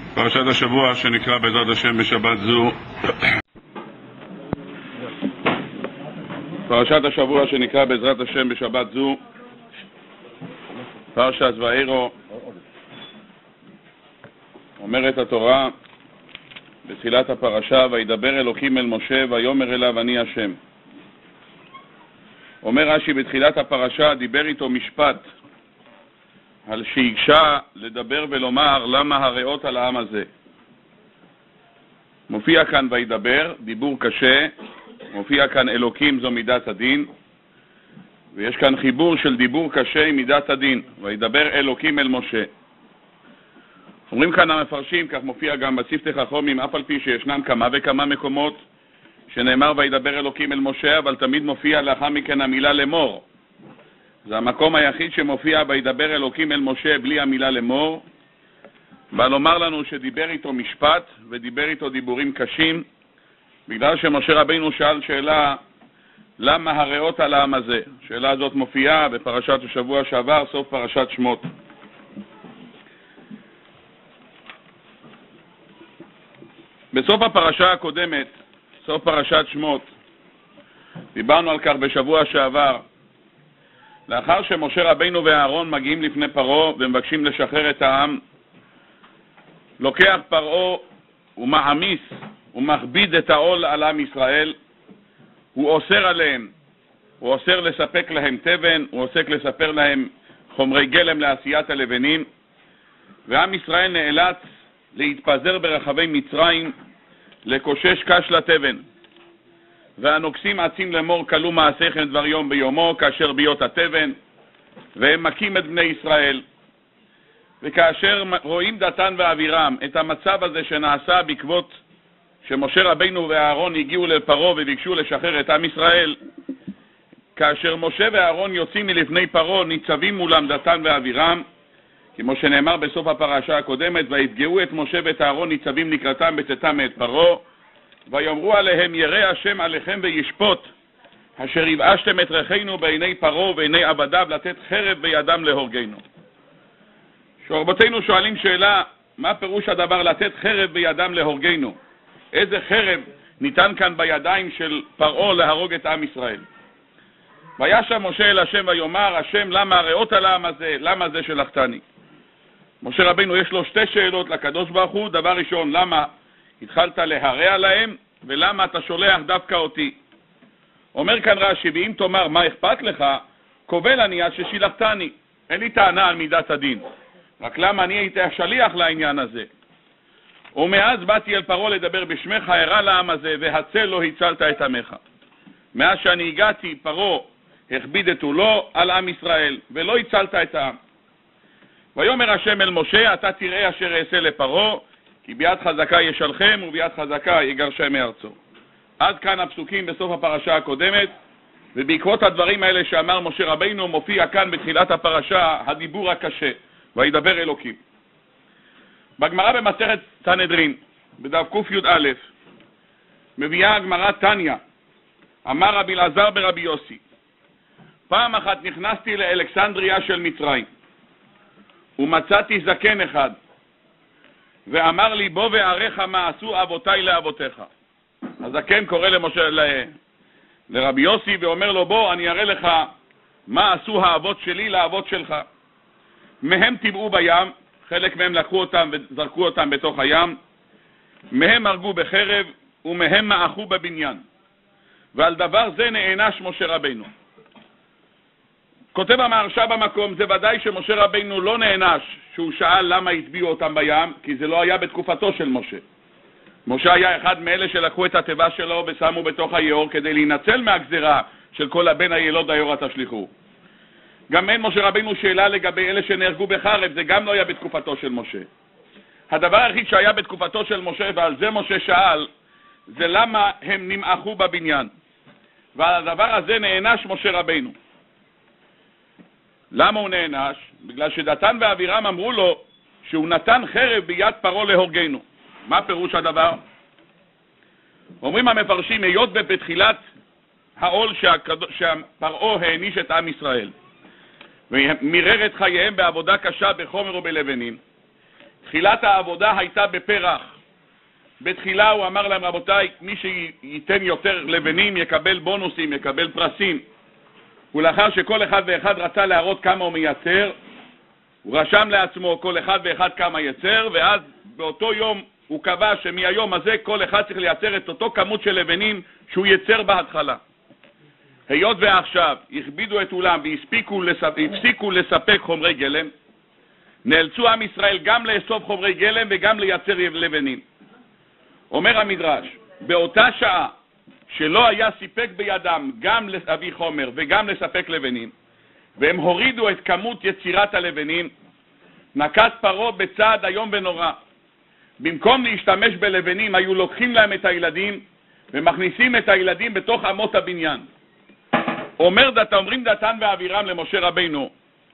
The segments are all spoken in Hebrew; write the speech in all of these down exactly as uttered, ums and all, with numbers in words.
פרשת השבוע שנקרא בעזרת השם בשבת זו פרשת השבוע שנקרא בעזרת השם בשבת זו פרשת ואירו. אומרת התורה בתחילת הפרשה, וידבר אלוקים אל משה ויאמר אליו אני השם. אומר רש"י בתחילת הפרשה, דיבר איתו משפט על שהקשה לדבר ולומר למה הרעות על העם הזה. מופיע כאן וידבר, דיבור קשה, מופיע כאן אלוקים זו מידת הדין, ויש כאן חיבור של דיבור קשה עם מידת הדין, וידבר אלוקים אל משה. אומרים כאן המפרשים, כך מופיע גם בספרי חכמים, אף על פי שישנם כמה וכמה מקומות שנאמר וידבר אלוקים אל משה, אבל תמיד מופיע לאחר מכן המילה לאמור. זה המקום היחיד שמופיע וידבר אלוקים אל משה בלי המילה לאמור. בא לומר לנו שדיבר איתו משפט ודיבר איתו דיבורים קשים, בגלל שמשה רבינו שאל שאלה למה הרעות על העם הזה. שאלה הזאת מופיעה בפרשת השבוע שעבר, סוף פרשת שמות. בסוף הפרשה הקודמת, סוף פרשת שמות, דיברנו על כך בשבוע שעבר, לאחר שמשה רבינו ואהרון מגיעים לפני פרעה ומבקשים לשחרר את העם, לוקח פרעה ומעמיס ומכביד את העול על עם ישראל, הוא אוסר עליהם, הוא אוסר לספק להם תבן, הוא אוסר לספר להם חומרי גלם לעשיית הלבנים, ועם ישראל נאלץ להתפזר ברחבי מצרים, לקושש קש לתבן. והנוקסים עצים לאמור כלו מעשיכם דבר יום ביומו כאשר ביות התבן, והם מכים את בני ישראל. וכאשר רואים דתן ואבירם את המצב הזה שנעשה בעקבות שמשה רבינו ואהרון הגיעו לפרעה וביקשו לשחרר את עם ישראל, כאשר משה ואהרון יוצאים מלפני פרעה ניצבים מולם דתן ואבירם, כמו שנאמר בסוף הפרשה הקודמת, ויתגאו את משה ואת אהרון ניצבים לקראתם בצאתם מאת פרעה, ויאמרו עליהם ירא השם עליכם וישפוט, אשר יבאשתם את רכינו בעיני פרעה ועיני עבדיו לתת חרב בידם להורגנו. שרבותינו שואלים שאלה, מה פירוש הדבר לתת חרב בידם להורגנו? איזה חרב ניתן כאן בידיים של פרעה להרוג את עם ישראל? וישב משה אל השם ויאמר, השם למה הרעות על העם הזה, למה זה שלחתני? משה רבינו יש לו שתי שאלות לקדוש ברוך הוא. דבר ראשון, למה התחלת להרע להם, ולמה אתה שולח דווקא אותי? אומר כאן רש"י, ואם תאמר מה אכפת לך, קובל אני עד ששילחתני. אין לי טענה על מידת הדין, רק למה אני הייתי השליח לעניין הזה. ומאז באתי אל פרעה לדבר בשמך, הרע לעם הזה, והצל לא הצלת את עמך. מאז שאני הגעתי, פרעה הכביד את עולו על עם ישראל, ולא הצלת את העם. ויאמר השם אל משה, אתה תראה אשר אעשה לפרעה, כי ביד חזקה ישלחם וביד חזקה יגרשם מארצו. עד כאן הפסוקים בסוף הפרשה הקודמת, ובעקבות הדברים האלה שאמר משה רבינו מופיע כאן בתחילת הפרשה הדיבור הקשה, וידבר אלוקים. בגמרא במסכת סנהדרין, בדף ק"א, מביאה הגמרא תניא, אמר רבי אלעזר ברבי יוסי, פעם אחת נכנסתי לאלכסנדריה של מצרים, ומצאתי זקן אחד, ואמר לי בוא ועריך מה עשו אבותיי לאבותיך. הזקן קורא למשה, ל... לרבי יוסי ואומר לו בוא אני אראה לך מה עשו האבות שלי לאבות שלך. מהם טבעו בים, חלק מהם לקחו אותם וזרקו אותם בתוך הים, מהם הרגו בחרב ומהם מאחו בבניין, ועל דבר זה נענש משה רבינו. כותב המהרש"א במקום, זה ודאי שמשה רבינו לא נענש שהוא שאל למה הטביעו אותם בים, כי זה לא היה בתקופתו של משה. משה היה אחד מאלה שלקחו את התיבה שלו ושמו בתוך היאור כדי להינצל מהגזרה של כל הבן הילוד היאורה תשליכו. גם אין משה רבינו שאלה לגבי אלה שנהרגו בחרב, זה גם לא היה בתקופתו של משה. הדבר היחיד שהיה בתקופתו של משה, ועל זה משה שאל, זה למה הם נמעכו בבניין. ועל הדבר הזה נענש משה רבינו. למה הוא נענש? בגלל שדתן ואבירם אמרו לו שהוא נתן חרב ביד פרעה להורגנו. מה פירוש הדבר? אומרים המפרשים, היות בתחילת העול שפרעה העניש את עם ישראל ומירר את חייהם בעבודה קשה בחומר ובלבנים, תחילת העבודה הייתה בפרח. בתחילה הוא אמר להם, רבותיי, מי שייתן יותר לבנים יקבל בונוסים, יקבל פרסים. ולאחר שכל אחד ואחד רצה להראות כמה הוא מייצר, הוא רשם לעצמו כל אחד ואחד כמה ייצר, ואז באותו יום הוא קבע שמהיום הזה כל אחד צריך לייצר את אותו כמות של לבנים שהוא ייצר בהתחלה. היות ועכשיו הכבידו את אולם והפסיקו לספק, לספק חומרי גלם, נאלצו עם ישראל גם לאסוף חומרי גלם וגם לייצר לבנים. אומר המדרש, באותה שעה שלא היה סיפק בידם גם להביא חומר וגם לספק לבנים, והם הורידו את כמות יצירת הלבנים, נקט פרעה בצעד היום ונורא. במקום להשתמש בלבנים היו לוקחים להם את הילדים ומכניסים את הילדים בתוך אמות הבניין. אומר דת, אומרים דתן ואבירם למשה רבינו,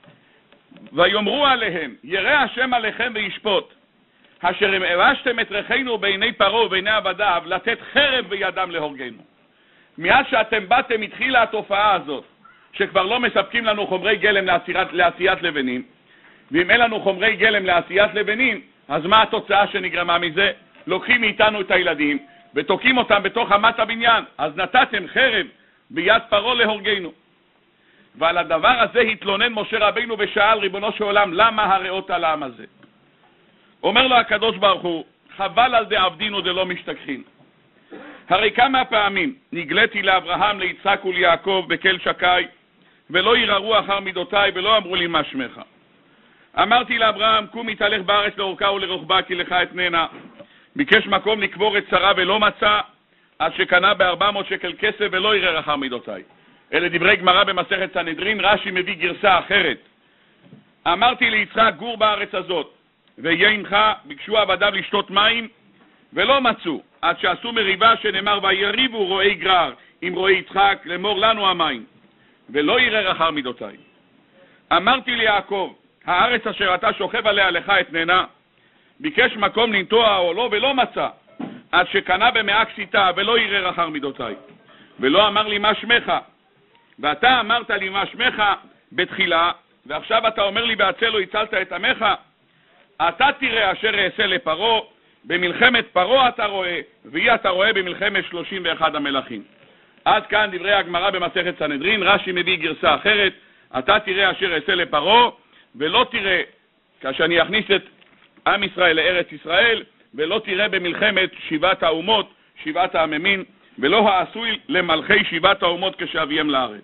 ויאמרו עליהם, ירא השם עליכם וישפוט, אשר הם הרשתם את רכינו בעיני פרעה ובעיני עבדיו, לתת חרב בידם להורגנו. מאז שאתם באתם התחילה התופעה הזאת, שכבר לא מספקים לנו חומרי גלם לעשיית, לעשיית לבנים, ואם אין לנו חומרי גלם לעשיית לבנים, אז מה התוצאה שנגרמה מזה? לוקחים מאיתנו את הילדים ותוקים אותם בתוך אמת הבניין, אז נתתם חרב ביד פרעה להורגנו. ועל הדבר הזה התלונן משה רבינו ושאל, ריבונו של עולם, למה הרעות על העם הזה? אומר לו הקדוש ברוך הוא, חבל על דעבדין ודלא משתכחין. הרי כמה פעמים נגליתי לאברהם, ליצחק וליעקב בכל שקי, ולא יררו אחר מידותיי ולא אמרו לי מה שמך. אמרתי לאברהם, קום התהלך בארץ לאורכה ולרוחבה כי לך אתננה. ביקש מקום לקבור את שרה ולא מצא, עד שקנה ב-ארבע מאות שקל כסף ולא ירר אחר מידותיי. אלה דברי גמרא במסכת סנהדרין, רש"י מביא גרסה אחרת. אמרתי ליצחק, גור בארץ הזאת, ויהיה עמך, ביקשו עבדיו לשתות מים, ולא מצאו, עד שעשו מריבה שנאמר, ויריבו רועי גרר עם רועי יצחק, לאמור לנו המים, ולא ירר אחר מידותיי. אמרתי ליעקב, הארץ אשר אתה שוכב עליה לך אתננה, ביקש מקום לנטוע או לא, ולא מצא, עד שקנה במאה כסיתה, ולא ירר אחר מידותיי. ולא אמר לי מה שמך, ואתה אמרת לי מה שמך בתחילה, ועכשיו אתה אומר לי בעצה לא הצלת את עמך. אתה תראה אשר אעשה לפרעה, במלחמת פרעה אתה רואה, והיא אתה רואה במלחמת שלושים ואחד המלכים. עד כאן דברי הגמרא במסכת סנהדרין, רש"י מביא גרסה אחרת, אתה תראה אשר אעשה לפרעה, ולא תראה, כאשר אני אכניס את עם ישראל לארץ ישראל, ולא תראה במלחמת שבעת האומות, שבעת העממין, ולא העשוי למלכי שבעת האומות כשאביהם לארץ.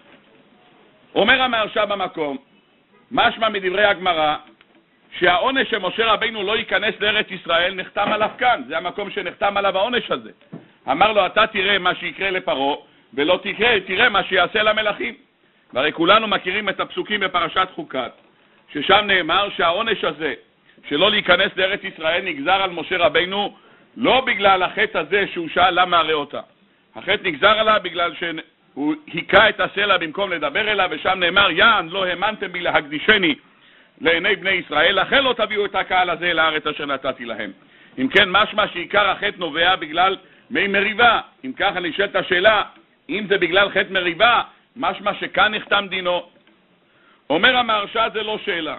אומר המהרש"א במקום, משמע מדברי הגמרא, שהעונש שמשה רבינו לא ייכנס לארץ ישראל נחתם עליו כאן, זה המקום שנחתם עליו העונש הזה. אמר לו, אתה תראה מה שיקרה לפרעה, ולא תראה, תראה מה שיעשה למלכים. והרי כולנו מכירים את הפסוקים בפרשת חוקת, ששם נאמר שהעונש הזה, שלא להיכנס לארץ ישראל, נגזר על משה רבינו, לא בגלל החטא הזה שהוא שאל למה הרי אותה. החטא נגזר עליו בגלל שהוא היכה את הסלע במקום לדבר אליו, ושם נאמר, יען לא האמנתם בי להקדישני לעיני בני ישראל, לכן לא תביאו את הקהל הזה לארץ אשר נתתי להם. אם כן, משמע שעיקר החטא נובע בגלל מי מריבה. אם כך אני שואל את השאלה, אם זה בגלל חטא מריבה, משמע שכאן נחתם דינו. אומר המהרש"א, זה לא שאלה.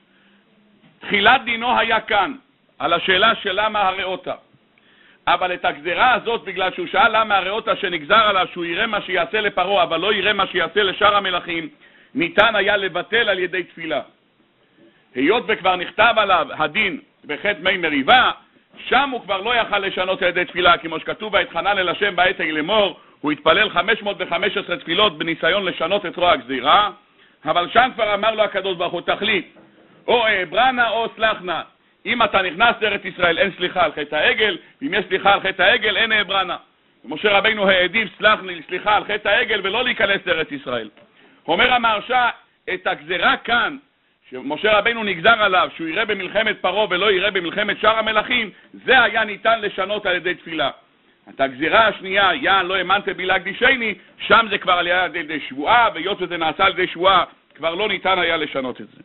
תחילת דינו היה כאן, על השאלה של למה הרעותה. אבל את הגזרה הזאת, בגלל שהוא שאל למה הרעותה שנגזר עליו, שהוא יראה מה שיעשה לפרעה, אבל לא יראה מה שיעשה לשאר המלכים, ניתן היה לבטל על ידי תפילה. היות וכבר נכתב עליו הדין בחטא מי מריבה, שם הוא כבר לא יכל לשנות על ידי תפילה, כמו שכתוב, ויתחנן אל השם בעת ההיא לאמור, הוא התפלל חמש מאות וחמש עשרה תפילות בניסיון לשנות את רוע הגזירה, אבל שם כבר אמר לו הקדוש ברוך הוא, תחליט, או אברנה או סלחנה. אם אתה נכנס לארץ ישראל אין סליחה על חטא העגל, ואם יש סליחה על חטא העגל אין אברנה. משה רבינו העדיף סליחה על חטא העגל ולא להיכנס לארץ ישראל. אומר המהרש"א, את הגזרה כאן, שמשה רבינו נגזר עליו, שהוא יראה במלחמת פרעה ולא יראה במלחמת שאר המלכים, זה היה ניתן לשנות על ידי תפילה. את הגזירה השנייה, יען לא האמנתם בי להקדישני, שם זה כבר על ידי שבועה, והיות וזה נעשה על ידי שבועה, כבר לא ניתן היה לשנות את זה.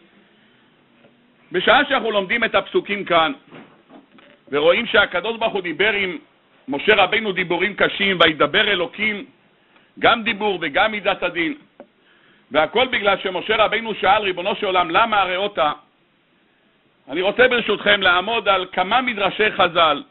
בשעה שאנחנו לומדים את הפסוקים כאן, ורואים שהקדוש ברוך הוא דיבר עם משה רבינו דיבורים קשים, וידבר אלוקים, גם דיבור וגם מידת הדין, והכל בגלל שמשה רבינו שאל ריבונו של עולם, למה הרעותה? אני רוצה ברשותכם לעמוד על כמה מדרשי חז"ל,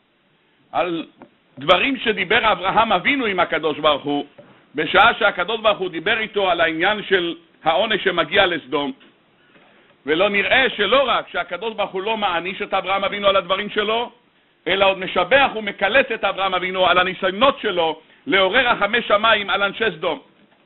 על דברים שדיבר אברהם אבינו עם הקדוש ברוך הוא, בשעה שהקדוש ברוך הוא דיבר איתו על העניין של העונש שמגיע לסדום, ולא נראה שלא רק שהקדוש ברוך הוא לא מעניש את אברהם אבינו על הדברים שלו, אלא עוד משבח ומקלס את אברהם אבינו על הניסיונות שלו לעורר רחמי שמיים על אנשי סדום.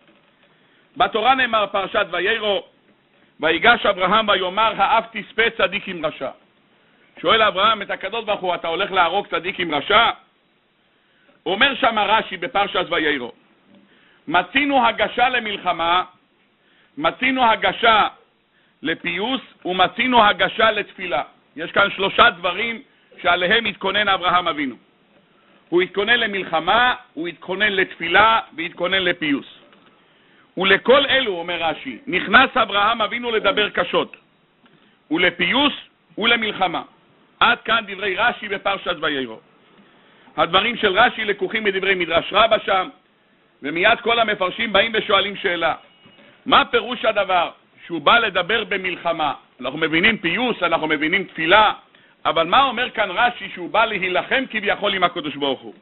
בתורה נאמר פרשת ויירו, ויגש אברהם ויאמר האף תספה צדיק עם רשע. שואל אברהם את הקדוש ברוך הוא, אתה הולך להרוג צדיק עם רשע? אומר שם רש"י בפרשת ויירו, מצינו הגשה למלחמה, מצינו הגשה לפיוס ומצינו הגשה לתפילה. יש כאן שלושה דברים שעליהם התכונן אברהם אבינו. הוא התכונן למלחמה, הוא התכונן לתפילה והתכונן לפיוס. ולכל אלו, אומר רש"י, נכנס אברהם אבינו לדבר קשות, ולפיוס ולמלחמה. עד כאן דברי רש"י בפרשת ויירו. הדברים של רש"י לקוחים מדברי מדרש רבה שם, ומיד כל המפרשים באים ושואלים שאלה. מה פירוש הדבר? שהוא בא לדבר במלחמה. אנחנו מבינים פיוס, אנחנו מבינים תפילה, אבל מה אומר כאן רש"י שהוא בא להילחם כביכול עם הקדוש ברוך הוא?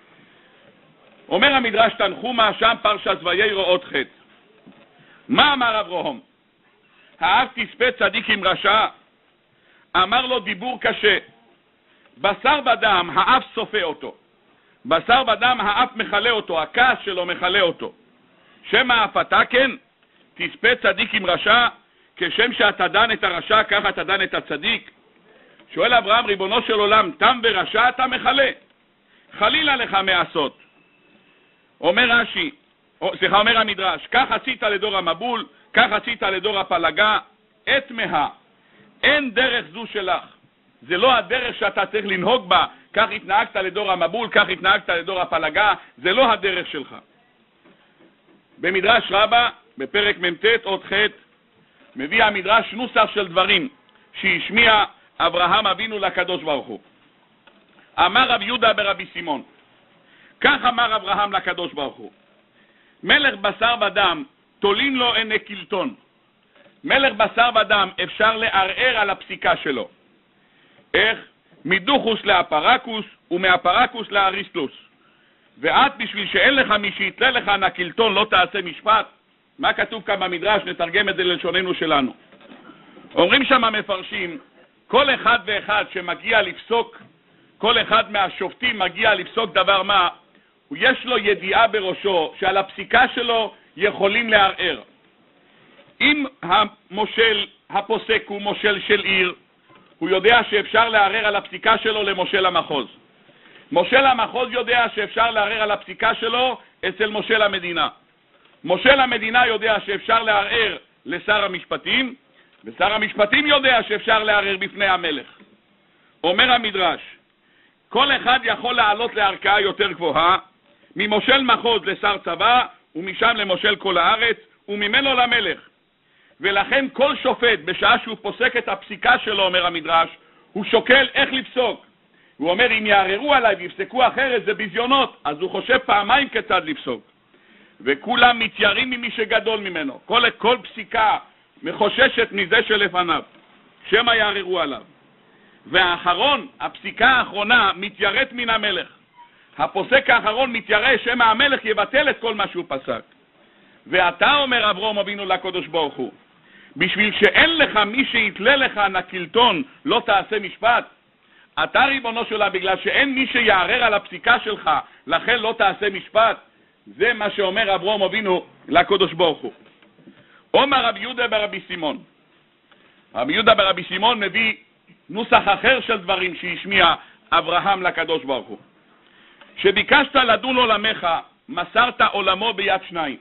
אומר המדרש תנחומה שם פרשת ויירו עוד ח'. מה אמר אברהם? האף תספה צדיק עם רשע? אמר לו דיבור קשה. בשר ודם האף סופה אותו. בשר ודם האף מחלה אותו, הכעס שלו מחלה אותו. שם האף אתה כן? תספה צדיק עם רשע? כשם שאתה דן את הרשע, ככה אתה דן את הצדיק? שואל אברהם, ריבונו של עולם, תם ורשע אתה מחלה. חלילה לך מעשות. אומר רש"י, סליחה, אומר המדרש, כך עשית לדור המבול, כך עשית לדור הפלגה, את מה. אין דרך זו שלך. זה לא הדרך שאתה צריך לנהוג בה, כך התנהגת לדור המבול, כך התנהגת לדור הפלגה, זה לא הדרך שלך. במדרש רבה, בפרק מ"ט עוד ח', מביא המדרש נוסח של דברים שהשמיע אברהם אבינו לקדוש ברוך הוא. אמר רב יהודה ברבי סימון, כך אמר אברהם לקדוש ברוך הוא, מלך בשר ודם תולין לו עיני קלטון. מלך בשר ודם אפשר לערער על הפסיקה שלו. איך? מדוחוס לאפרקוס ומאפרקוס לאריסטוס. ואת בשביל שאין לך מי שיתלה לך נקלטון לא תעשה משפט. מה כתוב כאן במדרש? נתרגם את זה ללשוננו שלנו. אומרים שם המפרשים, כל אחד ואחד שמגיע לפסוק, כל אחד מהשופטים מגיע לפסוק דבר מה, יש לו ידיעה בראשו שעל הפסיקה שלו יכולים לערער. אם המושל, הפוסק הוא מושל של עיר, הוא יודע שאפשר לערער על הפסיקה שלו למושל המחוז. מושל המחוז יודע שאפשר לערער על הפסיקה שלו אצל מושל המדינה. מושל המדינה יודע שאפשר לערער לשר המשפטים, ושר המשפטים יודע שאפשר לערער בפני המלך. אומר המדרש, כל אחד יכול לעלות לערכאה יותר גבוהה, ממושל מחוז לשר צבא, ומשם למושל כל הארץ, וממנו למלך. ולכן כל שופט, בשעה שהוא פוסק את הפסיקה שלו, אומר המדרש, הוא שוקל איך לפסוק. הוא אומר, אם יערערו עליי ויפסקו אחרת, זה ביזיונות, אז הוא חושב פעמיים כיצד לפסוק. וכולם מתיירים ממי שגדול ממנו. כל, כל פסיקה מחוששת מזה שלפניו, שמא יערערו עליו. והאחרון, הפסיקה האחרונה, מתיירת מן המלך. הפוסק האחרון מתיירא שמא המלך יבטל את כל מה שהוא פסק. ואתה, אומר אברהם אבינו לקדוש ברוך הוא, בשביל שאין לך מי שיתלה לך נקלטון לא תעשה משפט. אתה ריבונו שלה, בגלל שאין מי שיערער על הפסיקה שלך, לכן לא תעשה משפט. זה מה שאומר אברהם אבינו לקדוש ברוך הוא. אומר רבי יהודה ברבי סימון. רבי יהודה ברבי סימון מביא נוסח אחר של דברים שהשמיע אברהם לקדוש ברוך הוא. שביקשת לדון עולמך, מסרת עולמו ביד שניים.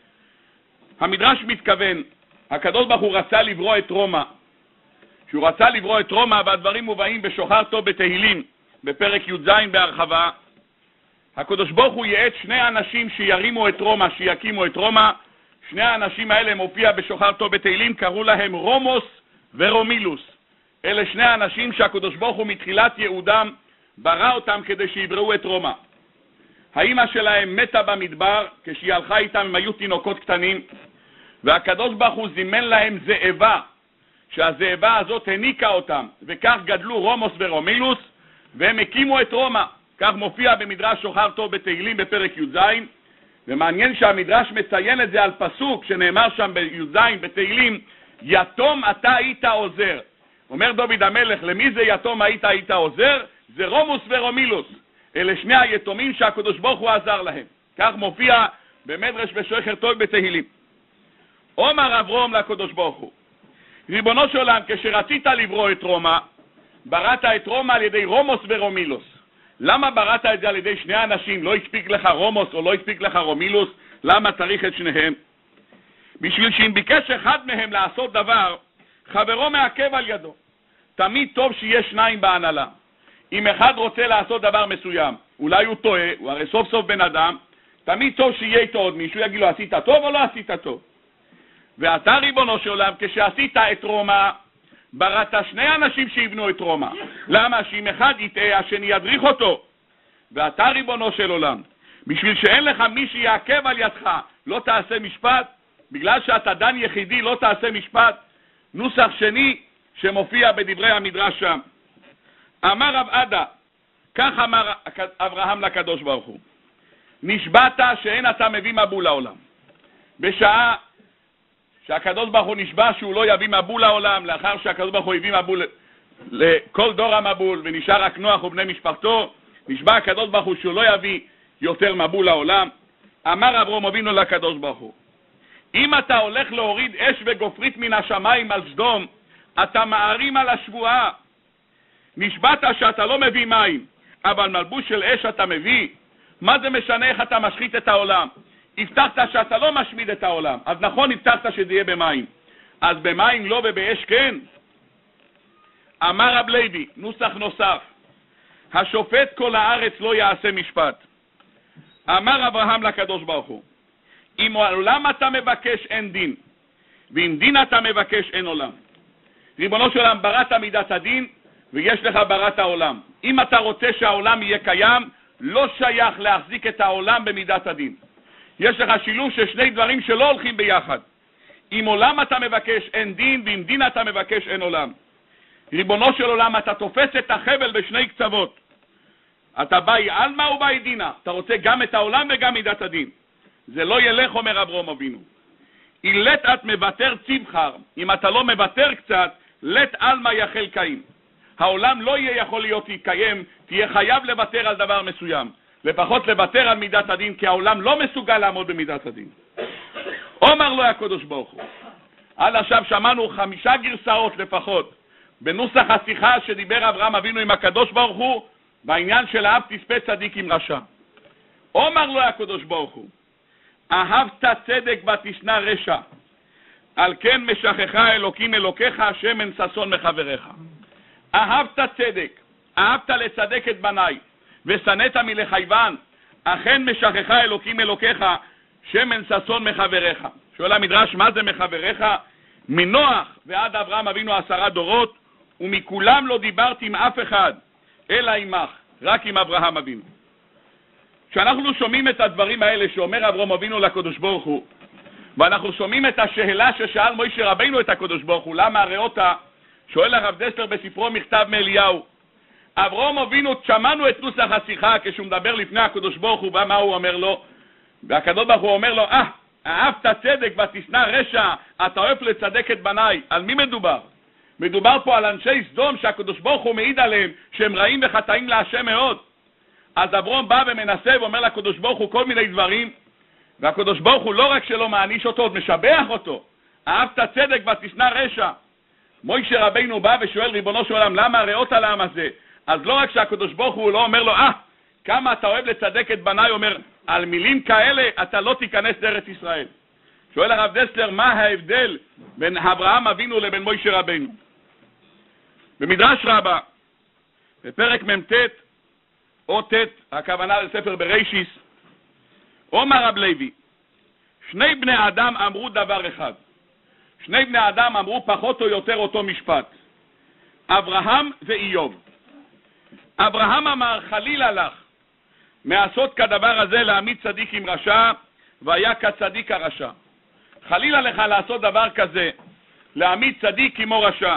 המדרש מתכוון, הקדוש ברוך הוא רצה לברוא את רומא. שהוא רצה לברוא את רומא, והדברים מובאים בשוחר טוב בתהילים, בפרק י"ז בהרחבה. הקדוש ברוך הוא ייעץ שני אנשים שירימו את רומא, שיקימו את רומא. שני האנשים האלה מופיע בשוחר טוב בתהילים, קראו להם רומוס ורומילוס. אלה שני האנשים שהקדוש ברוך הוא מתחילת יהודם ברא אותם כדי שיבראו את רומא. האמא שלהם מתה במדבר, כשהיא הלכה איתם הם היו תינוקות קטנים, והקדוש ברוך הוא זימן להם זאבה, שהזאבה הזאת הניקה אותם, וכך גדלו רומוס ורומילוס, והם הקימו את רומא. כך מופיע במדרש שוחר טוב בתהילים בפרק י"ז, ומעניין שהמדרש מציין את זה על פסוק שנאמר שם בי"ז בתהילים, יתום אתה היית עוזר. אומר דוד המלך, למי זה יתום היית היית עוזר? זה רומוס ורומילוס. אלה שני היתומים שהקדוש ברוך הוא עזר להם. כך מופיע במדרש בשוחר טוב בתהילים. אומר אברהם לקדוש ברוך הוא, ריבונו של עולם, כשרצית לברוא את רומא, בראת את רומא על ידי רומוס ורומילוס. למה בראת את זה על ידי שני אנשים? לא הספיק לך רומוס או לא הספיק לך רומילוס? למה צריך את שניהם? בשביל שאם ביקש אחד מהם לעשות דבר, חברו מעכב על ידו. תמיד טוב שיהיה שניים בהנהלה. אם אחד רוצה לעשות דבר מסוים, אולי הוא טועה, הוא הרי סוף סוף בן אדם, תמיד טוב שיהיה איתו עוד מישהו, יגיד לו, עשית טוב או לא עשית טוב? ואתה ריבונו של עולם, כשעשית את רומא, בראת שני אנשים שיבנו את רומא. למה? שאם אחד יטעה, השני ידריך אותו. ואתה ריבונו של עולם, בשביל שאין לך מי שיעכב על ידך, לא תעשה משפט, בגלל שאתה דן יחידי, לא תעשה משפט. נוסח שני שמופיע בדברי המדרש שם. אמר רב עדה, כך אמר אברהם לקדוש ברוך הוא, נשבעת שאין אתה מביא מבול לעולם. בשעה שהקדוש ברוך הוא נשבע שהוא לא יביא מבול לעולם, לאחר שהקדוש ברוך הוא הביא מבול לכל דור המבול ונשאר רק נוח ובני משפחתו, נשבע הקדוש ברוך הוא שהוא לא יביא יותר מבול לעולם. אמר אברהם אבינו לקדוש ברוך הוא, אם אתה הולך להוריד אש וגופרית מן השמיים על סדום, אתה מערים על השבועה. נשבעת שאתה לא מביא מים, אבל מלבוש של אש אתה מביא. מה זה משנה איך אתה משחית את העולם? הבטחת שאתה לא משמיד את העולם, אז נכון הבטחת שזה יהיה במים, אז במים לא ובאש כן. אמר רב לוי, נוסח נוסף, השופט כל הארץ לא יעשה משפט. אמר אברהם לקדוש ברוך הוא, אם עולם אתה מבקש אין דין, ואם דין אתה מבקש אין עולם. ריבונו של עולם, בראת מידת הדין ויש לך בראת העולם. אם אתה רוצה שהעולם יהיה קיים, לא שייך להחזיק את העולם במידת הדין. יש לך שילוב של שני דברים שלא הולכים ביחד. אם עולם אתה מבקש אין דין, ואם דין אתה מבקש אין עולם. ריבונו של עולם, אתה תופס את החבל בשני קצוות. אתה באי אלמה ובאי דינה. אתה רוצה גם את העולם וגם מידת הדין. זה לא ילך, אומר אברהם אבינו. אילת את מוותר צבחר, אם אתה לא מוותר קצת, לת אלמה יחל קיים. העולם לא יהיה יכול להיות להתקיים, תהיה חייב לוותר על דבר מסוים. לפחות לוותר על מידת הדין, כי העולם לא מסוגל לעמוד במידת הדין. אומר לו הקדוש ברוך הוא, עד עכשיו שמענו חמישה גרסאות לפחות, בנוסח השיחה שדיבר אברהם אבינו עם הקדוש ברוך הוא, בעניין של אהב תספה צדיק עם רשע. אומר לו הקדוש ברוך הוא, אהבת צדק ותשנא רשע, על כן משכחה אלוקים אלוקיך, שמן ששון מחבריך. אהבת צדק, אהבת לצדק את בניי, ושנאת מלחייבן, אכן משכחה אלוקים אלוקיך, שמן ששון מחבריך. שואל המדרש, מה זה מחבריך? מנוח ועד אברהם אבינו עשרה דורות, ומכולם לא דיברתי עם אף אחד, אלא עמך, רק עם אברהם אבינו. כשאנחנו שומעים את הדברים האלה שאומר אברהם אבינו לקדוש ברוך הוא, ואנחנו שומעים את השאלה ששאל מוישה רבינו את הקדוש ברוך הוא, למה הראותה, שואל הרב דסלר בספרו מכתב מאליהו, אברהם אבינו, שמענו את נוסח השיחה כשהוא מדבר לפני הקדוש ברוך הוא, ומה הוא אומר לו? והקדוש ברוך הוא אומר לו, אה, אהבת צדק ותשנא רשע, אתה אוהב לצדק את בניי. על מי מדובר? מדובר פה על אנשי סדום שהקדוש ברוך הוא מעיד עליהם שהם רעים וחטאים להשם מאוד. אז אברהם בא ומנסה ואומר לקדוש ברוך הוא כל מיני דברים, והקדוש ברוך הוא לא רק שלא מעניש אותו, עוד משבח אותו. אהבת צדק ותשנא רשע. מוישה רבינו בא ושואל ריבונו של עולם, למה הראית על העם הזה? אז לא רק שהקדוש ברוך הוא לא אומר לו, אה, כמה אתה אוהב לצדק את בניי, אומר, על מילים כאלה אתה לא תיכנס לארץ ישראל. שואל הרב דסלר, מה ההבדל בין אברהם אבינו לבין מוישה רבינו? במדרש רבה, בפרק מ"ט, או ט', הכוונה לספר בראשיס, אומר רב לוי, שני בני אדם אמרו דבר אחד. שני בני אדם אמרו פחות או יותר אותו משפט. אברהם ואיוב. אברהם אמר, חלילה לך, מעשות כדבר הזה להעמיד צדיק עם רשע, והיה כצדיק הרשע. חלילה לך לעשות דבר כזה, להעמיד צדיק כמו רשע.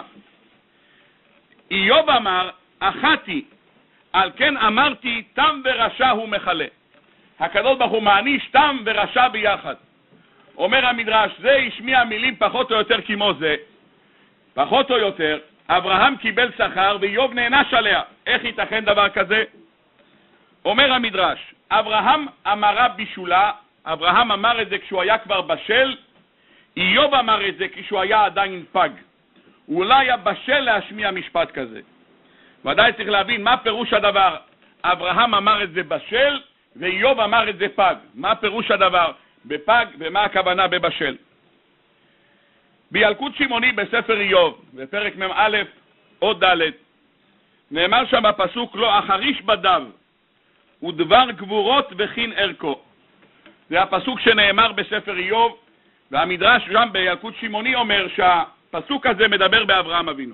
איוב אמר, אחתי, על כן אמרתי, תם ורשע הוא מחלה. הקדוש ברוך הוא מעניש תם ורשע ביחד. אומר המדרש, זה השמיע מילים פחות או יותר כמו זה, פחות או יותר, אברהם קיבל שכר ואיוב נענש עליה. איך ייתכן דבר כזה? אומר המדרש, אברהם אמרה בישולה, אברהם אמר את זה כשהוא היה כבר בשל, איוב אמר את זה כשהוא היה עדיין פג. הוא לא היה בשל להשמיע משפט כזה. ודאי צריך להבין מה פירוש הדבר. אברהם אמר את זה בשל, ואיוב אמר את זה פג. מה פירוש הדבר בפג ומה הכוונה בבשל? בילקוט שמעוני בספר איוב, בפרק מ"א עוד ד', נאמר שם בפסוק, לא אחריש בדב, ודבר גבורות וכין ערכו. זה הפסוק שנאמר בספר איוב, והמדרש שם בילקוט שמעוני אומר שהפסוק הזה מדבר באברהם אבינו.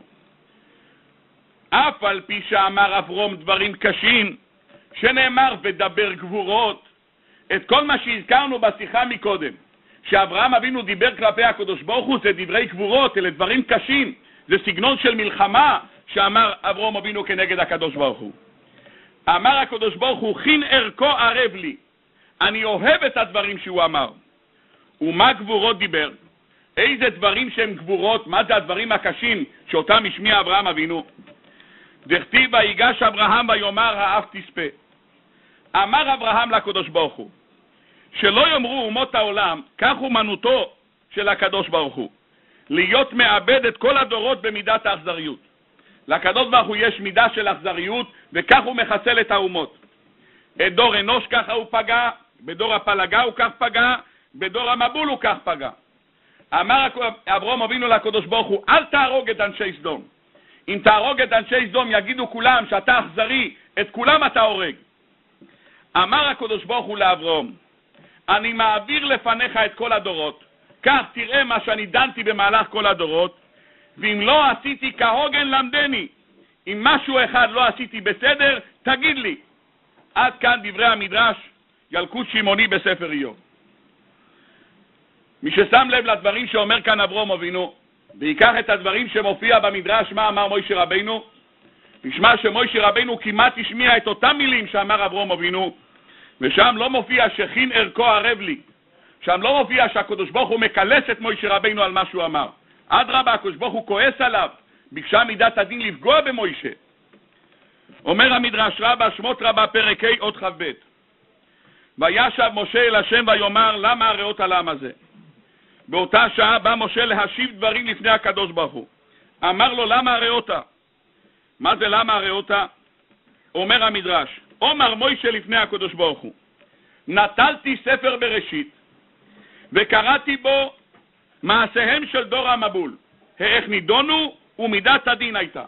אף על פי שאמר אברום דברים קשים, שנאמר ודבר גבורות, את כל מה שהזכרנו בשיחה מקודם, שאברהם אבינו דיבר כלפי הקדוש ברוך הוא, זה דברי גבורות, אלה דברים קשים, זה סגנון של מלחמה שאמר אברהם אבינו כנגד הקדוש ברוך הוא. אמר הקדוש ברוך הוא, חין ערכו ערב לי, אני אוהב את הדברים שהוא אמר. ומה גבורות דיבר? איזה דברים שהם גבורות? מה זה הדברים הקשים שאותם השמיע אברהם אבינו? דכתיב ויגש אברהם ויאמר האף תספה. אמר אברהם לקדוש ברוך הוא, שלא יאמרו אומות העולם, כך אומנותו של הקדוש ברוך הוא, להיות מאבד את כל הדורות במידת האכזריות. לקדוש ברוך הוא יש מידה של אכזריות, וכך הוא מחסל את האומות. את דור אנוש ככה הוא פגע, בדור הפלגה הוא כך פגע, בדור המבול הוא כך פגע. אמר אברהם אבינו לקדוש ברוך הוא, אל תהרוג את אנשי סדום. אם תהרוג את אנשי סדום יגידו כולם שאתה אכזרי, את כולם אתה הורג. אמר הקדוש ברוך הוא לאברהם, אני מעביר לפניך את כל הדורות, כך תראה מה שאני דנתי במהלך כל הדורות, ואם לא עשיתי כהוגן למדני, אם משהו אחד לא עשיתי בסדר, תגיד לי. עד כאן דברי המדרש, ילקוט שמעוני בספר איוב. מי ששם לב לדברים שאומר כאן אברהם אבינו, ויקח את הדברים שמופיע במדרש, מה אמר מוישה רבינו, נשמע שמוישה רבינו כמעט השמיע את אותם מילים שאמר אברהם אבינו, ושם לא מופיע שכין ערכו ערב לי, שם לא מופיע שהקדוש ברוך הוא מקלס את מוישה רבינו על מה שהוא אמר. אדרבה, הקדוש ברוך הוא כועס עליו, ביקשה מידת הדין לפגוע במוישה. אומר המדרש רבה, שמות רבה פרק ה' עוד כ"ב, וישב משה אל השם ויאמר, למה הראות על העם הזה? באותה שעה בא משה להשיב דברים לפני הקדוש ברוך הוא. אמר לו, למה הראות? מה זה למה הראות? אומר המדרש, אומר מוישה לפני הקדוש ברוך הוא, נטלתי ספר בראשית וקראתי בו מעשיהם של דור המבול, איך נידונו ומידת הדין הייתה.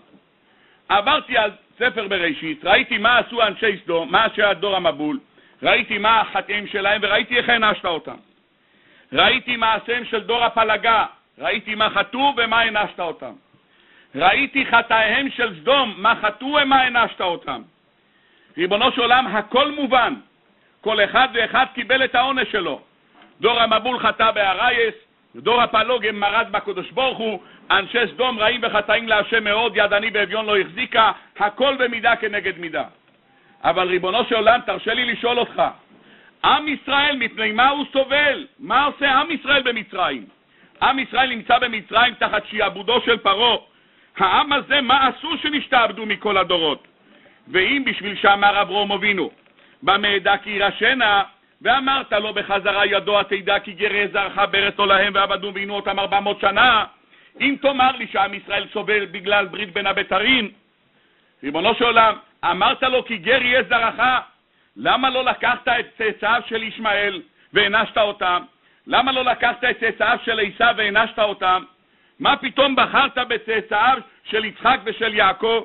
עברתי על ספר בראשית, ראיתי מה עשו אנשי סדום, מה עשו דור המבול, ראיתי מה החטאים שלהם וראיתי איך הענשת אותם. ראיתי מעשיהם של דור הפלגה, ראיתי מה חטאו ומה הענשת אותם. ראיתי חטאיהם של סדום, מה חטאו ומה הענשת אותם. ריבונו של עולם, הכל מובן, כל אחד ואחד קיבל את העונש שלו. דור המבול חטא בארייס, דור הפלוג מרד בקדוש ברוך הוא, אנשי סדום רעים וחטאים להשם מאוד, יד עני באביון לא החזיקה, הכל במידה כנגד מידה. אבל ריבונו של עולם, תרשה לי לשאול אותך, עם ישראל מפני מה הוא סובל? מה עושה עם ישראל במצרים? עם ישראל נמצא במצרים תחת שיעבודו של פרעה. העם הזה מה עשו שנשתעבדו מכל הדורות? ואם בשביל שאמר אברהם אבינו, במעדה כי ירשנה, ואמרת לו בחזרה ידוע תדע כי גרי זרעך בארץ עולהם ועבדו ועינו אותם ארבע מאות שנה, אם תאמר לי שעם ישראל סובל בגלל ברית בין הבתרים, ריבונו של עולם, אמרת לו כי גר יהיה זרעך, למה לא לקחת את צאצאיו של ישמעאל והענשת אותם? למה לא לקחת את צאצאיו של עשיו והענשת אותם? מה פתאום בחרת בצאצאיו של יצחק ושל יעקב?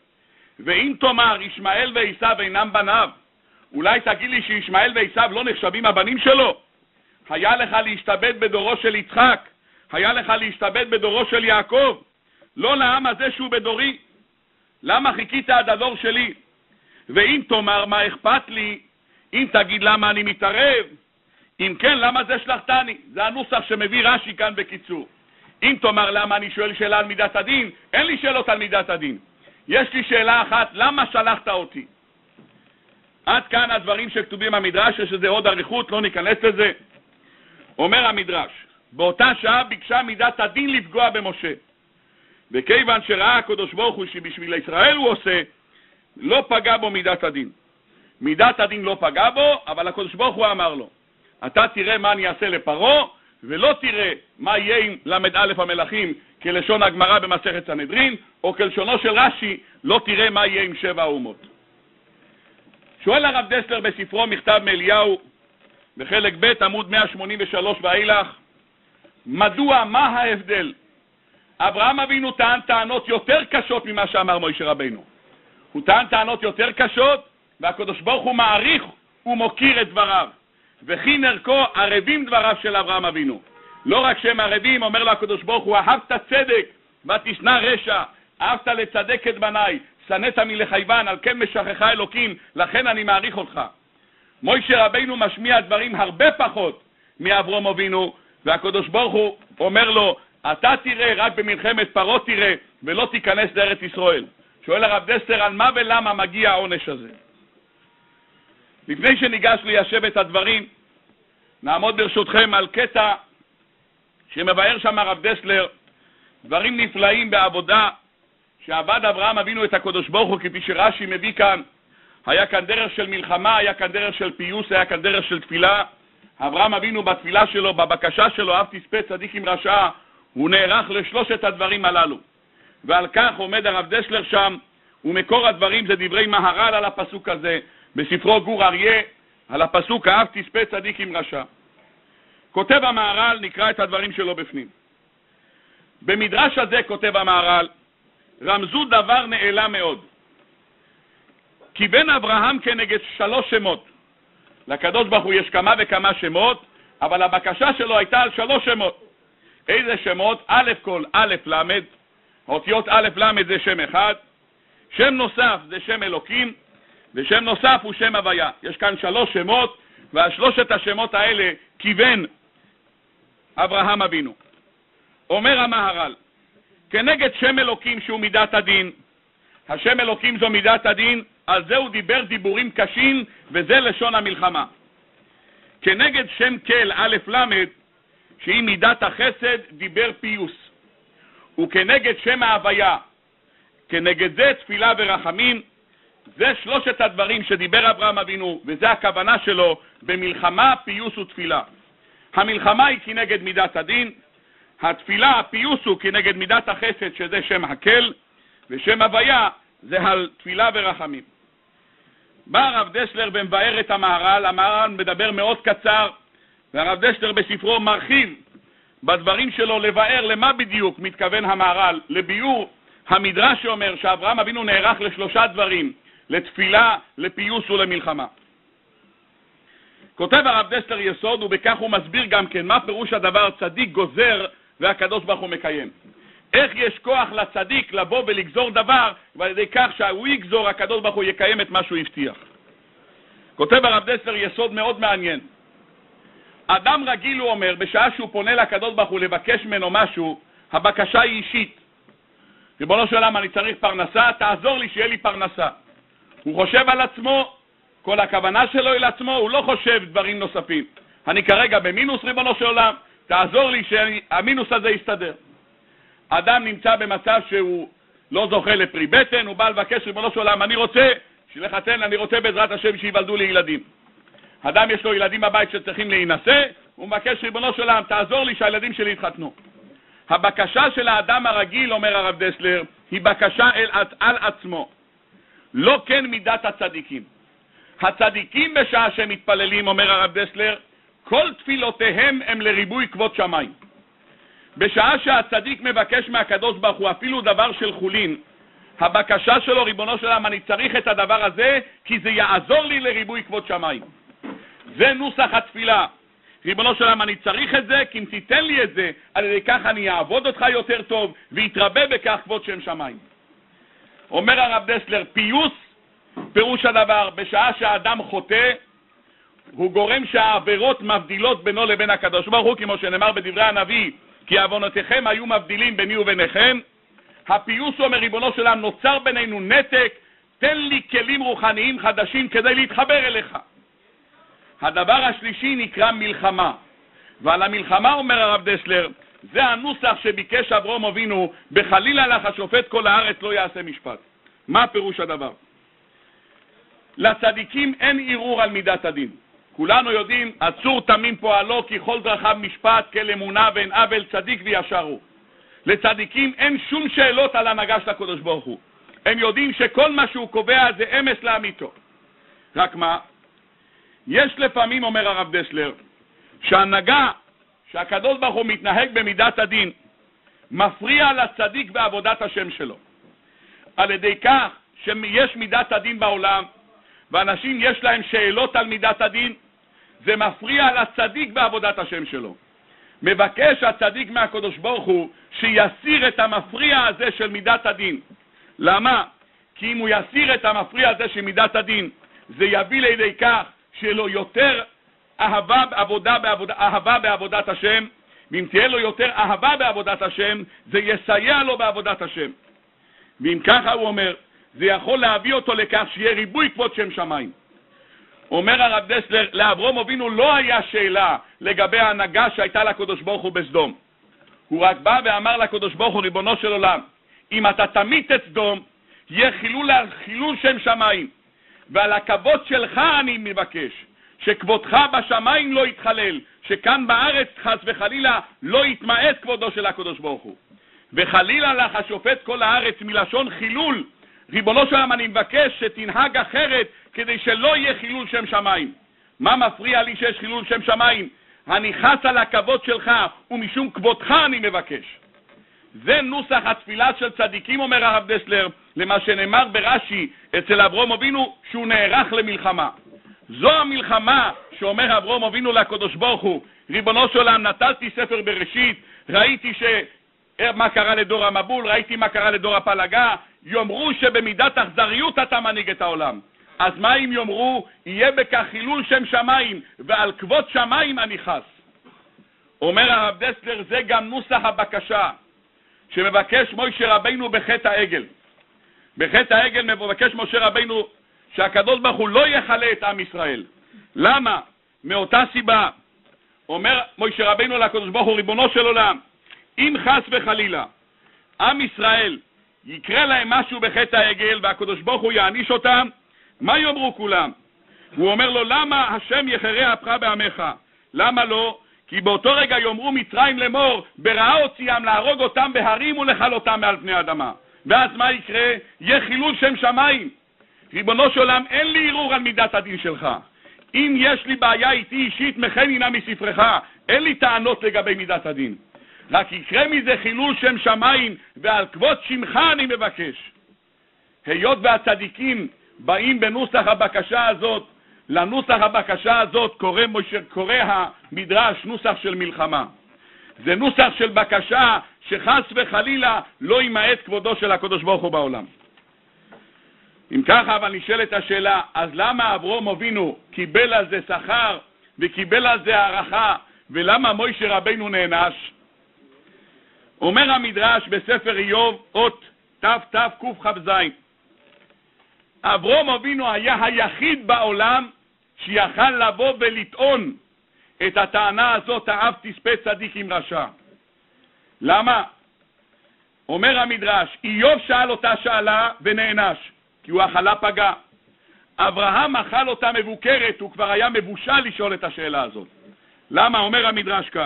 ואם תאמר ישמעאל ועשיו אינם בניו, אולי תגיד לי שישמעאל ועשיו לא נחשבים הבנים שלו? היה לך להשתבד בדורו של יצחק, היה לך להשתבד בדורו של יעקב, לא לעם הזה שהוא בדורי. למה חיכית עד הדור שלי? ואם תאמר מה אכפת לי, אם תגיד למה אני מתערב, אם כן למה זה שלחתני? זה הנוסח שמביא רש"י כאן בקיצור. אם תאמר למה אני שואל שאלה על מידת הדין, אין לי שאלות על מידת הדין. יש לי שאלה אחת, למה שלחת אותי? עד כאן הדברים שכתובים במדרש, שזה עוד אריכות, לא ניכנס לזה. אומר המדרש, באותה שעה ביקשה מידת הדין לפגוע במשה. וכיוון שראה הקדוש ברוך הוא שבשביל ישראל הוא עושה, לא פגע בו מידת הדין. מידת הדין לא פגע בו, אבל הקדוש ברוך הוא אמר לו, אתה תראה מה אני אעשה לפרעה, ולא תראה מה יהיה עם למד א' המלכים, כלשון הגמרא במסכת סנהדרין, או כלשונו של רש"י, לא תראה מה יהיה עם שבע האומות. שואל הרב דסלר בספרו מכתב מאליהו, בחלק ב' עמוד מאה שמונים ושלוש ואילך, מדוע, מה ההבדל? אברהם אבינו טען טענות יותר קשות ממה שאמר משה רבינו. הוא טען טענות יותר קשות, והקדוש ברוך הוא מעריך ומוקיר את דבריו. וכי נרקו ערבים דבריו של אברהם אבינו. לא רק שהם ערבים, אומר לו הקדוש ברוך הוא, אהבת צדק ותשנא רשע, אהבת לצדק את בניי, שנאת מלחייבן, על כן משכחה אלוקים, לכן אני מעריך אותך. משה רבינו משמיע דברים הרבה פחות מאברהם אבינו, והקדוש ברוך הוא אומר לו, אתה תראה, רק במלחמת פרעה תראה, ולא תיכנס לארץ ישראל. שואל הרב דסלר, על מה ולמה מגיע העונש הזה? לפני שניגש ליישב את הדברים, נעמוד ברשותכם על קטע שמבאר שם הרב דסלר, דברים נפלאים בעבודה שעבד אברהם אבינו את הקדוש ברוך הוא, כפי שרש"י מביא כאן. היה כאן דרך של מלחמה, היה כאן דרך של פיוס, היה כאן דרך של תפילה. אברהם אבינו בתפילה שלו, בבקשה שלו, אב תספה צדיק עם רשע, הוא נערך לשלושת הדברים הללו. ועל כך עומד הרב דסלר שם, ומקור הדברים זה דברי מהר"ל על הפסוק הזה, בספרו גור אריה, על הפסוק האב תספה צדיק עם רשע. כותב המהר"ל, נקרא את הדברים שלו בפנים. במדרש הזה, כותב המהר"ל, רמזו דבר נעלה מאוד. כי בין אברהם כנגד שלוש שמות. לקדוש ברוך הוא יש כמה וכמה שמות, אבל הבקשה שלו הייתה על שלוש שמות. איזה שמות? א' כל א' למד, האותיות א' למד זה שם אחד, שם נוסף זה שם אלוקים, ושם נוסף הוא שם הוויה. יש כאן שלוש שמות, ועל שלושת השמות האלה כיוון אברהם אבינו. אומר המהר"ל, כנגד שם אלוקים שהוא מידת הדין, השם אלוקים זו מידת הדין, על זה הוא דיבר דיבורים קשים, וזה לשון המלחמה. כנגד שם כל א' למד, שהיא מידת החסד, דיבר פיוס. וכנגד שם ההוויה, כנגד זה תפילה ורחמים, זה שלושת הדברים שדיבר אברהם אבינו, וזה הכוונה שלו במלחמה, פיוס ותפילה. המלחמה היא כנגד מידת הדין, התפילה, הפיוס הוא כנגד מידת החסד, שזה שם הקל, ושם הוויה זה על תפילה ורחמים. בא הרב דסלר ומבאר את המהר"ל, המהר"ל מדבר מאוד קצר, והרב דסלר בספרו מרחיב בדברים שלו לבאר למה בדיוק מתכוון המהר"ל, לביור המדרש שאומר שאברהם אבינו נערך לשלושה דברים, לתפילה, לפיוס ולמלחמה. כותב הרב דסלר יסוד, ובכך הוא מסביר גם כן מה פירוש הדבר צדיק גוזר והקדוש ברוך הוא מקיים. איך יש כוח לצדיק לבוא ולגזור דבר, ועל ידי כך שהוא יגזור, הקדוש ברוך הוא יקיים את מה שהוא הבטיח. כותב הרב דסלר יסוד מאוד מעניין. אדם רגיל, הוא אומר, בשעה שהוא פונה לקדוש ברוך הוא לבקש ממנו משהו, הבקשה היא אישית. ריבונו של עולם, אני צריך פרנסה, תעזור לי שיהיה לי פרנסה. הוא חושב על עצמו, כל הכוונה שלו היא לעצמו, הוא לא חושב דברים נוספים. אני כרגע במינוס, ריבונו של עולם, תעזור לי שהמינוס הזה יסתדר. אדם נמצא במצב שהוא לא זוכה לפרי בטן, הוא בא לבקש, ריבונו של עולם, אני רוצה שלחתן, אני רוצה בעזרת השם שיוולדו לי ילדים. אדם יש לו ילדים בבית שצריכים להינשא, הוא מבקש, ריבונו של עולם, תעזור לי שהילדים שלי יתחתנו. הבקשה של האדם הרגיל, אומר הרב דסלר, היא בקשה אל, על עצמו. לא כן מידת הצדיקים. הצדיקים בשעה שהם מתפללים, אומר הרב דסלר, כל תפילותיהם הם לריבוי כבוד שמיים. בשעה שהצדיק מבקש מהקדוש ברוך הוא אפילו דבר של חולין, הבקשה שלו, ריבונו של עולם, אני צריך את הדבר הזה, כי זה יעזור לי לריבוי כבוד שמיים. זה נוסח התפילה. ריבונו של עולם, אני צריך את זה, כי אם תיתן לי את זה, על ידי כך אני אעבוד אותך יותר טוב, ויתרבה בכך כבוד שם שמיים. אומר הרב דסלר, פיוס, פירוש הדבר, בשעה שהאדם חוטא, הוא גורם שהעבירות מבדילות בינו לבין הקדוש ברוך הוא, כמו שנאמר בדברי הנביא, כי עוונותיכם היו מבדילים ביני וביניכם. הפיוס אומר ריבונו שלם, נוצר בינינו נתק, תן לי כלים רוחניים חדשים כדי להתחבר אליך. הדבר השלישי נקרא מלחמה, ועל המלחמה אומר הרב דסלר, זה הנוסח שביקש אברהם אבינו, בחלילה לך השופט כל הארץ לא יעשה משפט. מה פירוש הדבר? לצדיקים אין ערעור על מידת הדין. כולנו יודעים, עצור תמים פועלו, כי כל דרכיו משפט, כל אמונה ואין עוול, צדיק וישר הוא. לצדיקים אין שום שאלות על הנהגה של הקדוש ברוך הוא. הם יודעים שכל מה שהוא קובע זה אמס לאמיתו. רק מה? יש לפעמים, אומר הרב דסלר, שההנהגה שהקדוש ברוך הוא מתנהג במידת הדין מפריע לצדיק בעבודת השם שלו. על ידי כך שיש מידת הדין בעולם ואנשים יש להם שאלות על מידת הדין, זה מפריע לצדיק בעבודת השם שלו. מבקש הצדיק מהקדוש ברוך הוא שיסיר את המפריע הזה של מידת הדין. למה? כי אם הוא יסיר את המפריע הזה של מידת הדין, זה יביא לידי כך שיהיה לו יותר אהבה בעבודה, בעבודה, אהבה בעבודת השם, ואם תהיה לו יותר אהבה בעבודת השם, זה יסייע לו בעבודת השם. ואם ככה הוא אומר, זה יכול להביא אותו לכך שיהיה ריבוי כבוד שם שמיים. אומר הרב דסלר, לאברהם אבינו לא היה שאלה לגבי ההנהגה שהייתה לקדוש ברוך הוא בסדום. הוא רק בא ואמר לקדוש ברוך הוא, ריבונו של עולם, אם אתה תמית את סדום, יהיה חילול, חילול שם שמיים. ועל הכבוד שלך אני מבקש, שכבודך בשמיים לא יתחלל, שכאן בארץ חס וחלילה לא יתמעט כבודו של הקדוש ברוך הוא. וחלילה לך השופט כל הארץ מלשון חילול, ריבונו של עולם אני מבקש שתנהג אחרת כדי שלא יהיה חילול שם שמיים. מה מפריע לי שיש חילול שם שמיים? אני חס על הכבוד שלך ומשום כבודך אני מבקש. זה נוסח התפילה של צדיקים, אומר הרב דסלר, למה שנאמר ברש"י אצל אברהם אבינו שהוא נערך למלחמה. זו המלחמה שאומר אברהם אבינו לקדוש ברוך הוא, ריבונו של עולם נטלתי ספר בראשית, ראיתי ש... מה קרה לדור המבול, ראיתי מה קרה לדור הפלגה, יאמרו שבמידת אכזריות אתה מנהיג את העולם. אז מה אם יאמרו, יהיה בכך חילול שם שמיים, ועל כבוד שמיים אני חס. אומר הרב דסלר, זה גם נוסח הבקשה, שמבקש משה רבינו בחטא העגל. בחטא העגל מבקש משה רבינו, שהקדוש ברוך הוא לא יחלה את עם ישראל. למה? מאותה סיבה. אומר משה רבינו לקדוש ברוך הוא, ריבונו של עולם, אם חס וחלילה עם ישראל יקרה להם משהו בחטא העגל והקדוש ברוך הוא יעניש אותם, מה יאמרו כולם? הוא אומר לו, למה השם יחרה אפך בעמך? למה לא? כי באותו רגע יאמרו מצרים לאמור, ברעה הוציאם להרוג אותם בהרים ולכלותם מעל פני האדמה. ואז מה יקרה? יהיה חילול שם שמיים. ריבונו של עולם, אין לי ערעור על מידת הדין שלך. אם יש לי בעיה איתי אישית, מכן הנה מספרך, אין לי טענות לגבי מידת הדין. רק יקרה מזה חילול שם שמיים, ועל כבוד שמך אני מבקש. היות והצדיקים באים בנוסח הבקשה הזאת, לנוסח הבקשה הזאת קורא, קורא המדרש נוסח של מלחמה. זה נוסח של בקשה שחס וחלילה לא ימעט כבודו של הקדוש ברוך הוא בעולם. אם ככה, אבל נשאלת השאלה, אז למה אברהם אבינו קיבל על זה שכר וקיבל על זה הערכה, ולמה משה רבינו נענש? אומר המדרש בספר איוב, אות תתקכ"ז, אברהם אבינו היה היחיד בעולם שיכל לבוא ולטעון את הטענה הזאת, האב תספה צדיק עם רשע. למה? אומר המדרש, איוב שאל אותה שאלה ונענש, כי הוא אכלה פגע. אברהם אכל אותה מבוקרת, הוא כבר היה מבושל לשאול את השאלה הזאת. למה? אומר המדרש כך,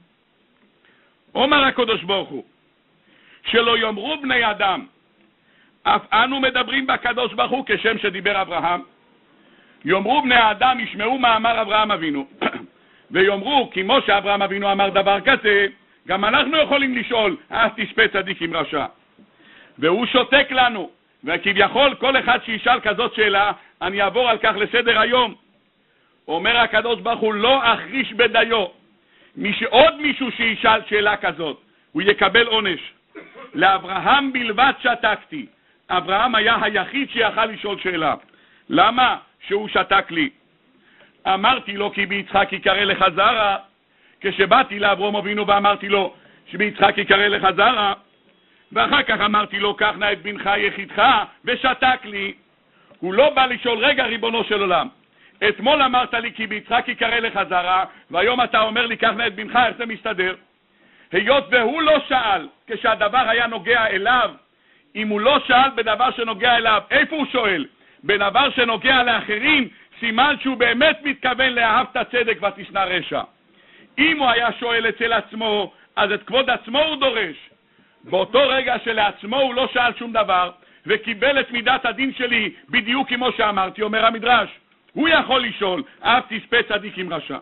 אומר הקדוש ברוך הוא, שלא יאמרו בני אדם, אף אנו מדברים בקדוש ברוך הוא כשם שדיבר אברהם. יאמרו בני האדם, ישמעו מה אמר אברהם אבינו, ויאמרו, כמו שאברהם אבינו אמר דבר כזה, גם אנחנו יכולים לשאול, אז תספה צדיק עם רשע. והוא שותק לנו, וכביכול כל אחד שישאל כזאת שאלה, אני אעבור על כך לסדר היום. אומר הקדוש ברוך הוא, לא אחריש בדיו. מי שעוד מישהו שישאל שאלה כזאת, הוא יקבל עונש. לאברהם בלבד שתקתי. אברהם היה היחיד שיכל לשאול שאלה. למה? שהוא שתק לי. אמרתי לו, כי ביצחק יקרא לך זרע. כשבאתי לאברהם אבינו ואמרתי לו, שביצחק יקרא לך זרע, ואחר כך אמרתי לו, קח נא את בנך יחידך, ושתק לי. הוא לא בא לשאול, רגע ריבונו של עולם, אתמול אמרת לי כי ביצחק יקרא לך זרע, והיום אתה אומר לי, קח נא את בנך, איך זה מסתדר? היות והוא לא שאל, כשהדבר היה נוגע אליו, אם הוא לא שאל בדבר שנוגע אליו, איפה הוא שואל? בדבר שנוגע לאחרים, סימן שהוא באמת מתכוון לאהבת צדק ותשנא רשע. אם הוא היה שואל אצל עצמו, אז את כבוד עצמו הוא דורש. באותו רגע שלעצמו הוא לא שאל שום דבר, וקיבל את מידת הדין שלי בדיוק כמו שאמרתי, אומר המדרש, הוא יכול לשאול, אף תספה צדיק עם רשע.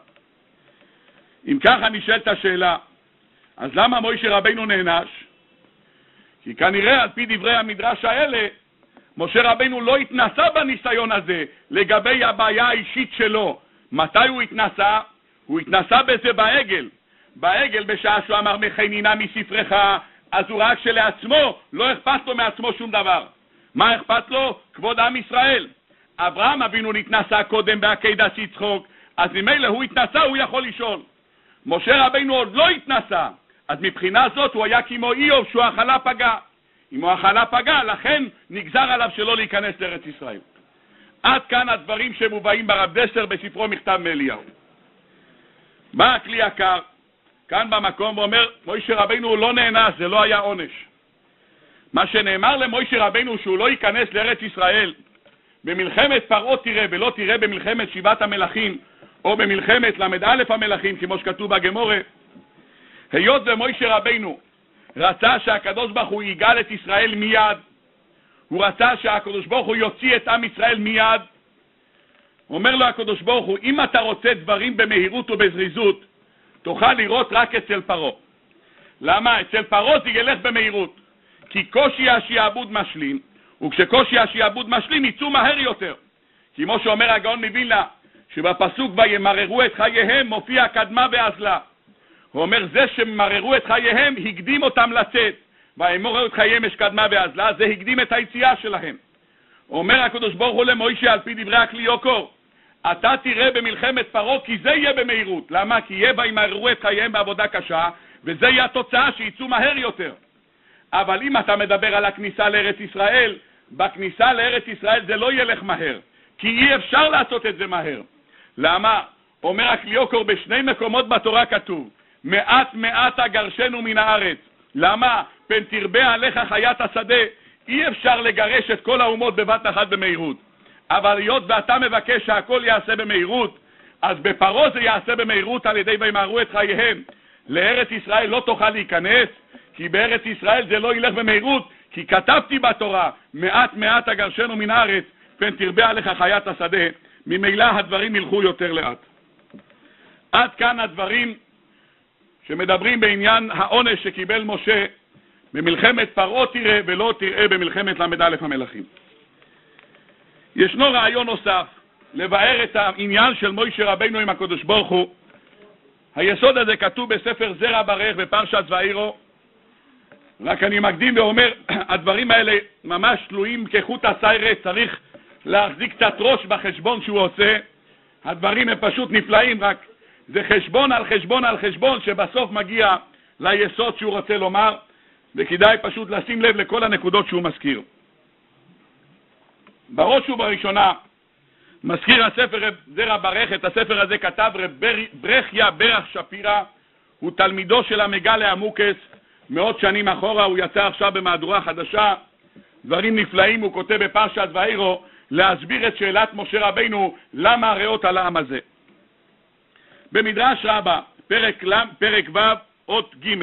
אם ככה נשאלת השאלה, אז למה מוישה רבינו נענש? כי כנראה על פי דברי המדרש האלה, משה רבינו לא התנסה בניסיון הזה לגבי הבעיה האישית שלו. מתי הוא התנסה? הוא התנסה בזה בעגל. בעגל בשעה שהוא אמר מכנינה מספרך, אז הוא רק שלעצמו לא אכפת לו מעצמו שום דבר. מה אכפת לו? כבוד עם ישראל. אברהם אבינו נתנסה קודם בעקדת יצחוק, אז ממילא הוא התנסה, הוא יכול לשאול. משה רבינו עוד לא התנסה, אז מבחינה זאת הוא היה כמו איוב שהוא החלה פגע. אם הוא החלה פגע, לכן נגזר עליו שלא להיכנס לארץ ישראל. עד כאן הדברים שמובאים ברב דסר בספרו מכתב מאליהו. בא הכלי יקר, כאן במקום ואומר, מוישה רבינו הוא לא נענש, זה לא היה עונש. מה שנאמר למוישה רבינו שהוא לא ייכנס לארץ ישראל, במלחמת פרעה תראה ולא תראה במלחמת שבעת המלכים, או במלחמת למד א' המלכים, כמו שכתוב בגמורה, היות ומוישה רבינו רצה שהקדוש ברוך הוא יגאל את ישראל מיד, הוא רצה שהקדוש ברוך הוא יוציא את עם ישראל מיד, אומר לו הקדוש ברוך הוא, אם אתה רוצה דברים במהירות ובזריזות, תוכל לראות רק אצל פרעה. למה? אצל פרעה זה ילך במהירות, כי קושי השיעבוד משלים, וכשקושי השיעבוד משלים יצאו מהר יותר. כמו שאומר הגאון מווילנה, שבפסוק וימררו את חייהם מופיע קדמה ואזלה. הוא אומר, זה שמררו את חייהם הקדים אותם לצאת, וימררו את חייהם יש קדמה ואזלה, זה הקדים את היציאה שלהם. אומר הקדוש ברוך הוא למוישה על פי דברי הכלי יוקור, אתה תראה במלחמת פרעה כי זה יהיה במהירות. למה? כי יהיה וימררו את חייהם בעבודה קשה, וזה יהיה התוצאה שיצאו מהר יותר. אבל אם אתה מדבר על הכניסה לארץ ישראל, בכניסה לארץ ישראל זה לא ילך מהר, כי אי אפשר לעשות את זה מהר. למה? אומר הכלי יוקור, בשני מקומות בתורה כתוב, מעט מעט אגרשנו מן הארץ. למה? פן תרבה עליך חיית השדה. אי אפשר לגרש את כל האומות בבת אחת במהירות. אבל היות ואתה מבקש שהכל יעשה במהירות, אז בפרעה זה יעשה במהירות על ידי וימררו את חייהם. לארץ ישראל לא תוכל להיכנס, כי בארץ ישראל זה לא ילך במהירות, כי כתבתי בתורה, מעט מעט אגרשנו מן הארץ, פן תרבה עליך חיית השדה. ממילא הדברים ילכו יותר לאט. עד כאן הדברים שמדברים בעניין העונש שקיבל משה במלחמת פרעה תראה ולא תראה במלחמת למד א' המלכים. ישנו רעיון נוסף לבאר את העניין של מוישה רבינו עם הקדוש ברוך הוא. היסוד הזה כתוב בספר זרע ברך בפרשת ואירו, רק אני מקדים ואומר, הדברים האלה ממש תלויים כחוט השערה, צריך להחזיק קצת ראש בחשבון שהוא עושה. הדברים הם פשוט נפלאים, רק זה חשבון על חשבון על חשבון שבסוף מגיע ליסוד שהוא רוצה לומר, וכדאי פשוט לשים לב לכל הנקודות שהוא מזכיר. בראש ובראשונה מזכיר הספר זרע ברך, את הספר הזה כתב רב ברכיה ברך שפירא, הוא תלמידו של המגלה עמוקס, מאות שנים אחורה, הוא יצא עכשיו במהדורה חדשה, דברים נפלאים הוא כותב בפרשת ואירו, להסביר את שאלת משה רבינו, למה הרעות על העם הזה. במדרש רבה, פרק, פרק ו' אות ג',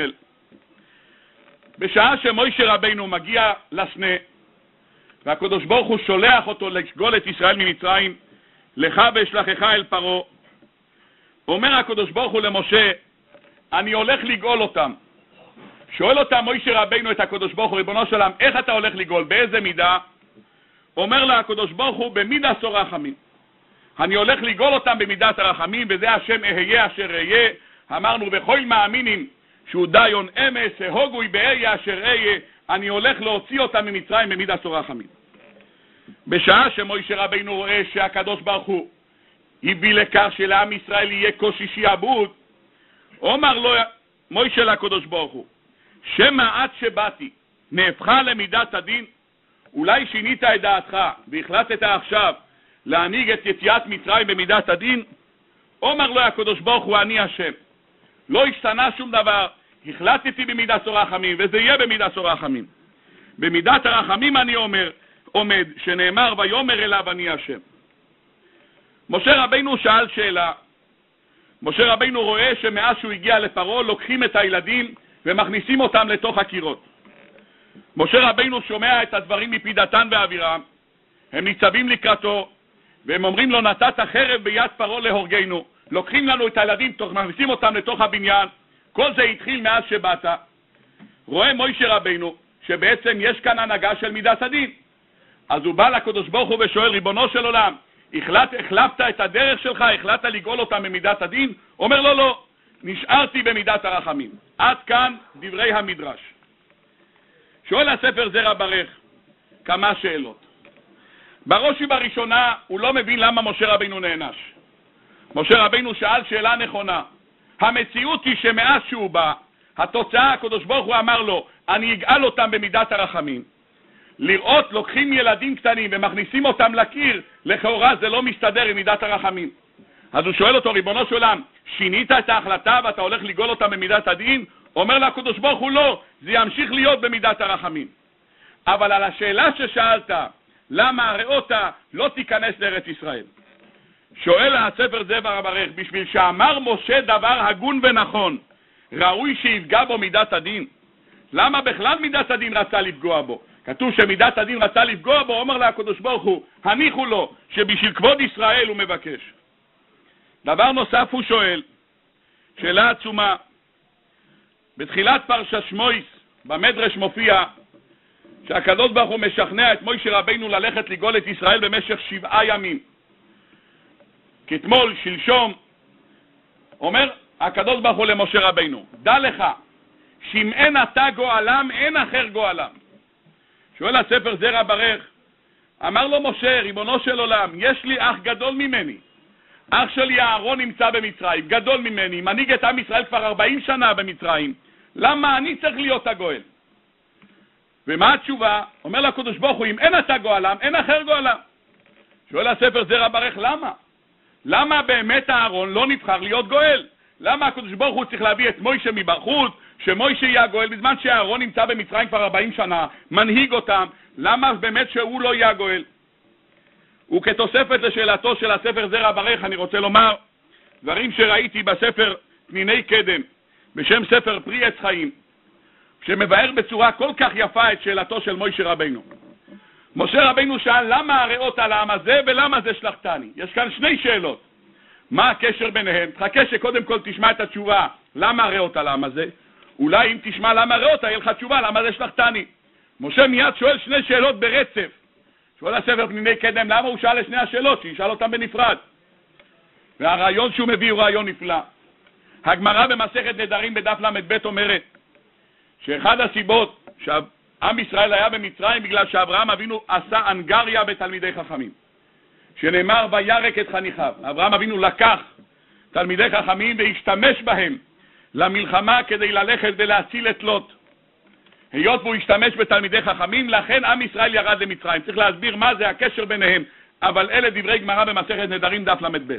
בשעה שמשה רבינו מגיע לסנה, והקדוש ברוך הוא שולח אותו לגאול את ישראל ממצרים, לך ואשלחך אל פרעה, אומר הקדוש ברוך הוא למשה, אני הולך לגאול אותם. שואל אותם משה רבינו את הקדוש ברוך הוא, ריבונו של עולם, איך אתה הולך לגאול? באיזה מידה? אומר לה הקדוש ברוך הוא, במידת הרחמים. אני הולך לגאול אותם במידת הרחמים, וזה השם אהיה אשר אהיה. אמרנו בכל מאמינים שהוא דיון אמס, הוגוי באהיה אשר אהיה, אני הולך להוציא אותם ממצרים במידת הרחמים. בשעה שמשה רבינו רואה שהקדוש ברוך הוא הביא לכך שלעם ישראל יהיה קושי שיעבוד, אומר לו מוישה לקדוש ברוך הוא, שמא עד שבאתי נהפכה למידת הדין? אולי שינית את דעתך והחלטת עכשיו להנהיג את יציאת מצרים במידת הדין? אומר לו הקדוש ברוך הוא, אני השם, לא השתנה שום דבר, החלטתי במידת הרחמים, וזה יהיה במידת הרחמים. במידת הרחמים אני אומר, עומד, שנאמר ויאמר אליו אני השם. משה רבינו שאל שאלה. משה רבינו רואה שמאז שהוא הגיע לפרעה לוקחים את הילדים ומכניסים אותם לתוך הקירות. משה רבינו שומע את הדברים מפי דתן ואבירם, הם ניצבים לקראתו והם אומרים לו, נתת חרב ביד פרעה להורגנו, לוקחים לנו את הילדים, מכניסים אותם לתוך הבניין. כל זה התחיל מאז שבאת. רואה משה רבינו שבעצם יש כאן הנהגה של מידת הדין. אז הוא בא לקדוש ברוך הוא ושואל, ריבונו של עולם, החלט, החלפת את הדרך שלך, החלטת לגאול אותם במידת הדין? אומר לו, לא, נשארתי במידת הרחמים. עד כאן דברי המדרש. שואל הספר זרע ברך כמה שאלות. בראש ובראשונה הוא לא מבין למה משה רבינו נענש. משה רבינו שאל שאלה נכונה. המציאות היא שמאז שהוא בא, התוצאה, הקדוש ברוך הוא אמר לו, אני אגאל אותם במידת הרחמים. לראות לוקחים ילדים קטנים ומכניסים אותם לקיר, לכאורה זה לא מסתדר עם מידת הרחמים. אז הוא שואל אותו, ריבונו של עולם, שינית את ההחלטה ואתה הולך לגאול אותם במידת הדין? אומר לה הקדוש ברוך הוא, לא, זה ימשיך להיות במידת הרחמים. אבל על השאלה ששאלת, למה הריאות לא תיכנס לארץ ישראל? שואל הספר זרע ברך, בשביל שאמר משה דבר הגון ונכון, ראוי שיפגע בו מידת הדין. למה בכלל מידת הדין רצה לפגוע בו? כתוב שמידת הדין רצה לפגוע בו, אומר לה הקדוש ברוך הוא, הניחו לו, שבשביל כבוד ישראל הוא מבקש. דבר נוסף הוא שואל, שאלה עצומה, בתחילת פרשת שמויס, במדרש מופיע, שהקדוש ברוך הוא משכנע את משה רבינו ללכת לגאול את ישראל במשך שבעה ימים. כתמול, שלשום, אומר הקדוש ברוך הוא למשה רבינו, דע לך, שאם אין אתה גואלם, אין אחר גואלם. שואל הספר זרע ברך, אמר לו משה, ריבונו של עולם, יש לי אח גדול ממני. אח שלי אהרון נמצא במצרים, גדול ממני, מנהיג את עם ישראל כבר ארבעים שנה במצרים. למה אני צריך להיות הגואל? ומה התשובה? אומר לקדוש ברוך הוא, אם אין אתה גואלם, אין אחר גואלם. שואל הספר זרע ברך, למה? למה באמת אהרון לא נבחר להיות גואל? למה הקדוש ברוך הוא צריך להביא את מוישה מבחוץ, שמוישה יהיה הגואל, בזמן שאהרון נמצא במצרים כבר ארבעים שנה, מנהיג אותם? למה באמת שהוא לא יהיה הגואל? וכתוספת לשאלתו של הספר זרע ברך, אני רוצה לומר דברים שראיתי בספר פניני קדם, בשם ספר פרי עץ חיים, שמבאר בצורה כל כך יפה את שאלתו של משה רבינו. משה רבינו שאל, למה הריאות על העם הזה ולמה זה שלחתני? יש כאן שני שאלות. מה הקשר ביניהם? תחכה שקודם כל תשמע את התשובה, למה הריאות על העם הזה? אולי אם תשמע למה הריאות, יהיה לך תשובה, למה זה שלחתני? משה מיד שואל שני שאלות ברצף. שואל הספר פניני קדם, למה הוא שאל לשני השאלות? שישאל אותם בנפרד. והרעיון שהוא מביא הוא רעיון נפלא. הגמרא במסכת נדרים בדף למד ב' אומרת, שאחד הסיבות שעם ישראל היה במצרים, בגלל שאברהם אבינו עשה אנגריה בתלמידי חכמים. שנאמר וירק את חניכיו. אברהם אבינו לקח תלמידי חכמים והשתמש בהם למלחמה כדי ללכת ולהציל את לוט. היות והוא השתמש בתלמידי חכמים, לכן עם ישראל ירד למצרים. צריך להסביר מה זה הקשר ביניהם, אבל אלה דברי גמרא במסכת נדרים דף למד ב'.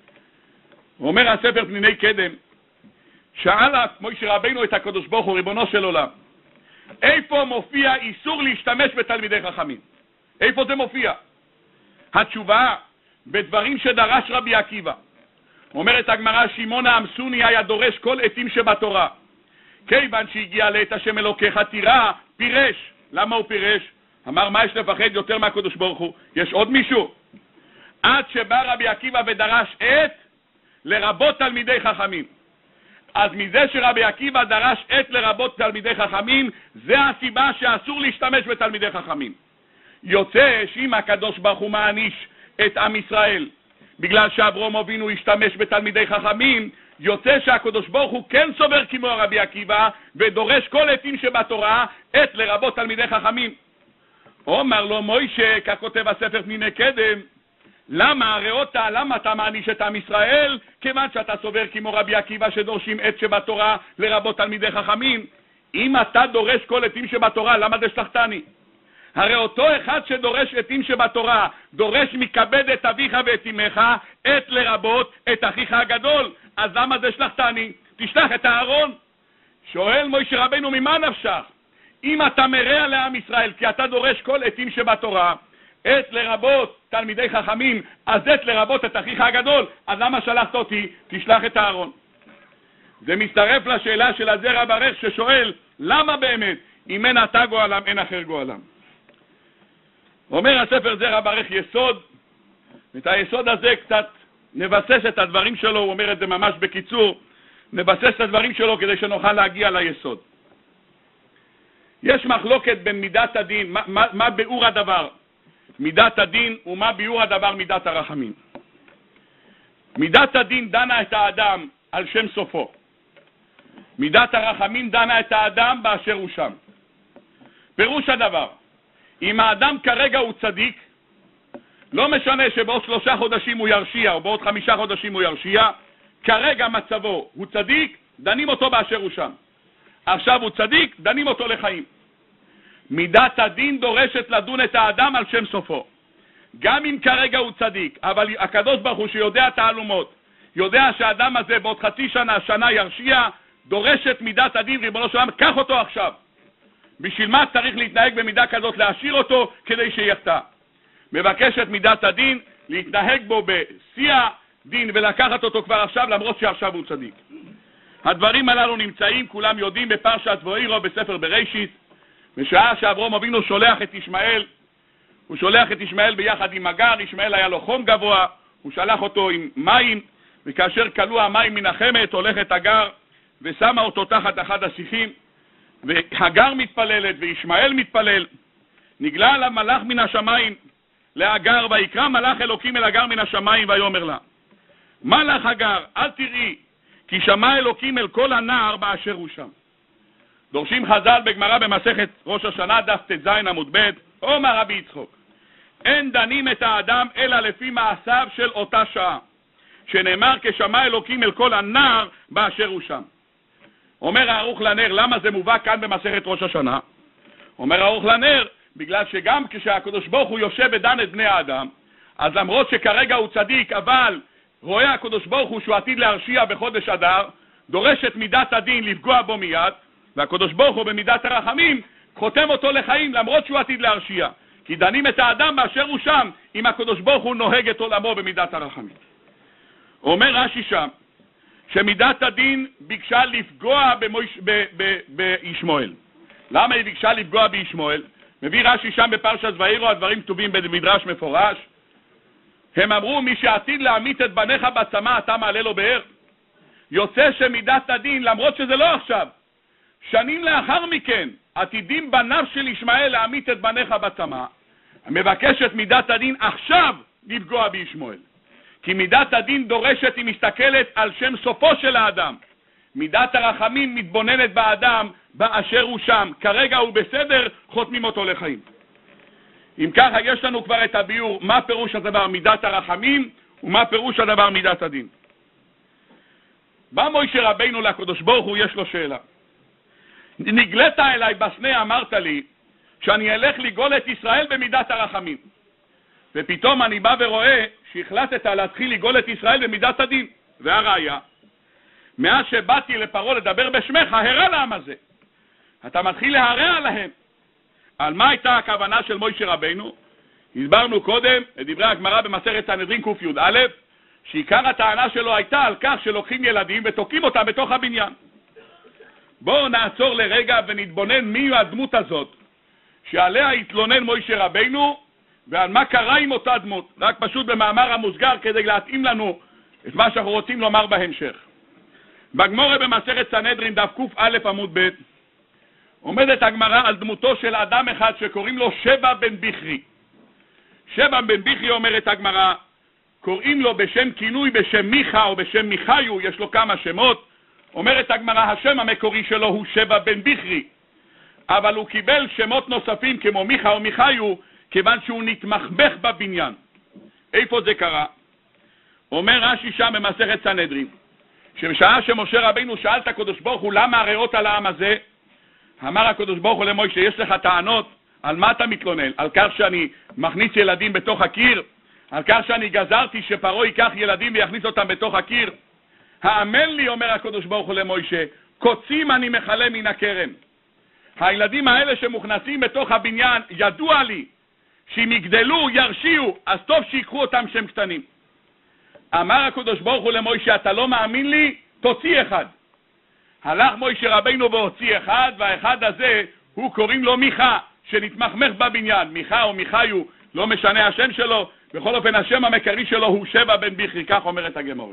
אומר הספר פניני קדם, שאל משה רבינו את הקדוש ברוך הוא, ריבונו של עולם, איפה מופיע איסור להשתמש בתלמידי חכמים? איפה זה מופיע? התשובה, בדברים שדרש רבי עקיבא. אומרת הגמרא, שמעון העמסוני היה דורש כל עתים שבתורה. כיוון שהגיע לעת השם אלוקיך תירא, פירש. למה הוא פירש? אמר, מה יש לפחד יותר מהקדוש ברוך הוא? יש עוד מישהו? עד שבא רבי עקיבא ודרש עת לרבות תלמידי חכמים. אז מזה שרבי עקיבא דרש עת לרבות תלמידי חכמים, זה הסיבה שאסור להשתמש בתלמידי חכמים. יוצא שאם הקדוש ברוך הוא מעניש את עם ישראל בגלל שאברהם אבינו השתמש בתלמידי חכמים, יוצא שהקדוש ברוך הוא כן סובר כמו רבי עקיבא ודורש כל עתים שבתורה עת לרבות תלמידי חכמים. אומר לו מוישה, ככותב הספר פניני קדם, למה? הרי אותה, למה אתה מעניש את עם ישראל? כיוון שאתה סובר כמו רבי עקיבא שדורשים עת שבתורה לרבות תלמידי חכמים. אם אתה דורש כל עתים שבתורה, למה דשלחתני? הרי אותו אחד שדורש עתים שבתורה, דורש מכבד את אביך ואת אמך, עת לרבות את אחיך הגדול. אז למה דשלחתני? תשלח את הארון. שואל מוישה רבנו, ממה נפשך? אם אתה מרע לעם ישראל, כי אתה דורש כל עתים שבתורה, עת לרבות תלמידי חכמים, אז עת לרבות את אחיך הגדול, אז למה שלחת אותי? תשלח את הארון. זה מצטרף לשאלה של הזרע ברך ששואל, למה באמת, אם אין אתה גואלם, אין אחר גואלם? אומר הספר זרע ברך יסוד, ואת היסוד הזה קצת נבסס את הדברים שלו, הוא אומר את זה ממש בקיצור, נבסס את הדברים שלו כדי שנוכל להגיע ליסוד. יש מחלוקת בין מידת הדין, מה, מה, מה ביאור הדבר מידת הדין ומה ביאור הדבר מידת הרחמים. מידת הדין דנה את האדם על שם סופו. מידת הרחמים דנה את האדם באשר הוא שם. פירוש הדבר, אם האדם כרגע הוא צדיק, לא משנה שבעוד שלושה חודשים הוא ירשיע או בעוד חמישה חודשים הוא ירשיע, כרגע מצבו הוא צדיק, דנים אותו באשר הוא שם. עכשיו הוא צדיק, דנים אותו לחיים. מידת הדין דורשת לדון את האדם על שם סופו. גם אם כרגע הוא צדיק, אבל הקדוש ברוך הוא שיודע תעלומות, יודע שהאדם הזה בעוד חצי שנה, שנה ירשיע, דורשת מידת הדין, ריבונו של עולם, קח אותו עכשיו. בשביל מה צריך להתנהג במידה כזאת, להשאיר אותו כדי שיחטא? מבקשת מידת הדין להתנהג בו בשיא הדין ולקחת אותו כבר עכשיו, למרות שעכשיו הוא צדיק. הדברים הללו נמצאים, כולם יודעים, בפרשת ואירו בספר בראשית, בשעה שאברהם אבינו שולח את ישמעאל, הוא שולח את ישמעאל ביחד עם הגר, ישמעאל היה לו חום גבוה, הוא שלח אותו עם מים, וכאשר קלו המים מן החמת, הולכת הגר ושמה אותו תחת אחד השיחים, והגר מתפללת וישמעאל מתפלל. נגלה עליו מלאך מן השמיים להגר, ויקרא מלאך אלוקים אל הגר מן השמיים ויאמר לה, מה לך הגר? אל תראי, כי שמע אלוקים אל כל הנער באשר הוא שם. דורשים חז"ל בגמרא במסכת ראש השנה דף ט"ז עמוד ב', אומר רבי יצחוק, אין דנים את האדם אלא לפי מעשיו של אותה שעה, שנאמר כשמע אלוקים אל כל הנער באשר הוא שם. אומר הערוך לנר, למה זה מובא כאן במסכת ראש השנה? אומר הערוך לנר, בגלל שגם כשהקדוש ברוך הוא יושב ודן את בני האדם, אז למרות שכרגע הוא צדיק, אבל רואה הקדוש ברוך הוא שהוא עתיד להרשיע בחודש אדר, דורש את מידת הדין לפגוע בו מיד, והקדוש ברוך הוא במידת הרחמים חותם אותו לחיים למרות שהוא עתיד להרשיע, כי דנים את האדם באשר הוא שם, אם הקדוש ברוך הוא נוהג את עולמו במידת הרחמים. אומר רש"י שם שמידת הדין ביקשה לפגוע במויש, ב, ב, בישמעאל. למה היא ביקשה לפגוע בישמעאל? מביא רש"י שם בפרשת ואירו, הדברים כתובים במדרש מפורש. הם אמרו, מי שעתיד להמית את בניך בצמא אתה מעלה לו באר. יוצא שמידת הדין, למרות שזה לא עכשיו, שנים לאחר מכן עתידים בניו של ישמעאל להמית את בניך בצמא, מבקשת מידת הדין עכשיו לפגוע בישמעאל. כי מידת הדין דורשת, היא מסתכלת על שם סופו של האדם. מידת הרחמים מתבוננת באדם באשר הוא שם. כרגע הוא בסדר, חותמים אותו לחיים. אם ככה יש לנו כבר את הביור, מה פירוש הדבר מידת הרחמים ומה פירוש הדבר מידת הדין. בא מוישה רבינו לקדוש ברוך הוא, יש לו שאלה. נגלת אליי בסנה, אמרת לי שאני אלך לגאול את ישראל במידת הרחמים, ופתאום אני בא ורואה שהחלטת להתחיל לגאול את ישראל במידת הדין. והראיה, מאז שבאתי לפרעה לדבר בשמך, הרע לעם הזה, אתה מתחיל להרע להם. על מה הייתה הכוונה של מוישה רבינו? הסברנו קודם את דברי הגמרא במסכת סנהדרין ק"א, שעיקר הטענה שלו הייתה על כך שלוקחים ילדים ותוקעים אותם בתוך הבניין. בואו נעצור לרגע ונתבונן מי הדמות הזאת שעליה התלונן מוישה רבינו, ועל מה קרה עם אותה דמות, רק פשוט במאמר המוסגר כדי להתאים לנו את מה שאנחנו רוצים לומר בהמשך. בגמרא במסכת סנהדרין דף ק"א עמוד ב' עומדת הגמרא על דמותו של אדם אחד שקוראים לו שבע בן ביכרי. שבע בן ביכרי, אומרת הגמרא, קוראים לו בשם כינוי בשם מיכה או בשם מיכאיו, יש לו כמה שמות. אומרת הגמרא, השם המקורי שלו הוא שבע בן ביכרי, אבל הוא קיבל שמות נוספים כמו מיכה או מיכאיו כיוון שהוא נתמחבך בבניין. איפה זה קרה? אומר רש"י שם במסכת סנהדרין, שבשעה שמשה רבינו שאל את הקדוש ברוך הוא למה הריאות על העם הזה, אמר הקדוש ברוך הוא למוישה, יש לך טענות? על מה אתה מתלונן? על כך שאני מכניס ילדים בתוך הקיר? על כך שאני גזרתי שפרעה ייקח ילדים ויכניס אותם בתוך הקיר? האמן לי, אומר הקדוש ברוך הוא למוישה, קוצים אני מחלה מן הכרם. הילדים האלה שמוכנסים בתוך הבניין, ידוע לי שאם יגדלו, ירשיעו, אז טוב שיקחו אותם שהם קטנים. אמר הקדוש ברוך הוא למוישה, אתה לא מאמין לי? תוציא אחד. הלך מוישה רבינו והוציא אחד, והאחד הזה, הוא קוראים לו מיכה, שנתמחמך בבניין. מיכה או מיכאיו, לא משנה השם שלו, בכל אופן השם המקרי שלו הוא שבע בן ביכרי, כך אומרת הגמרא.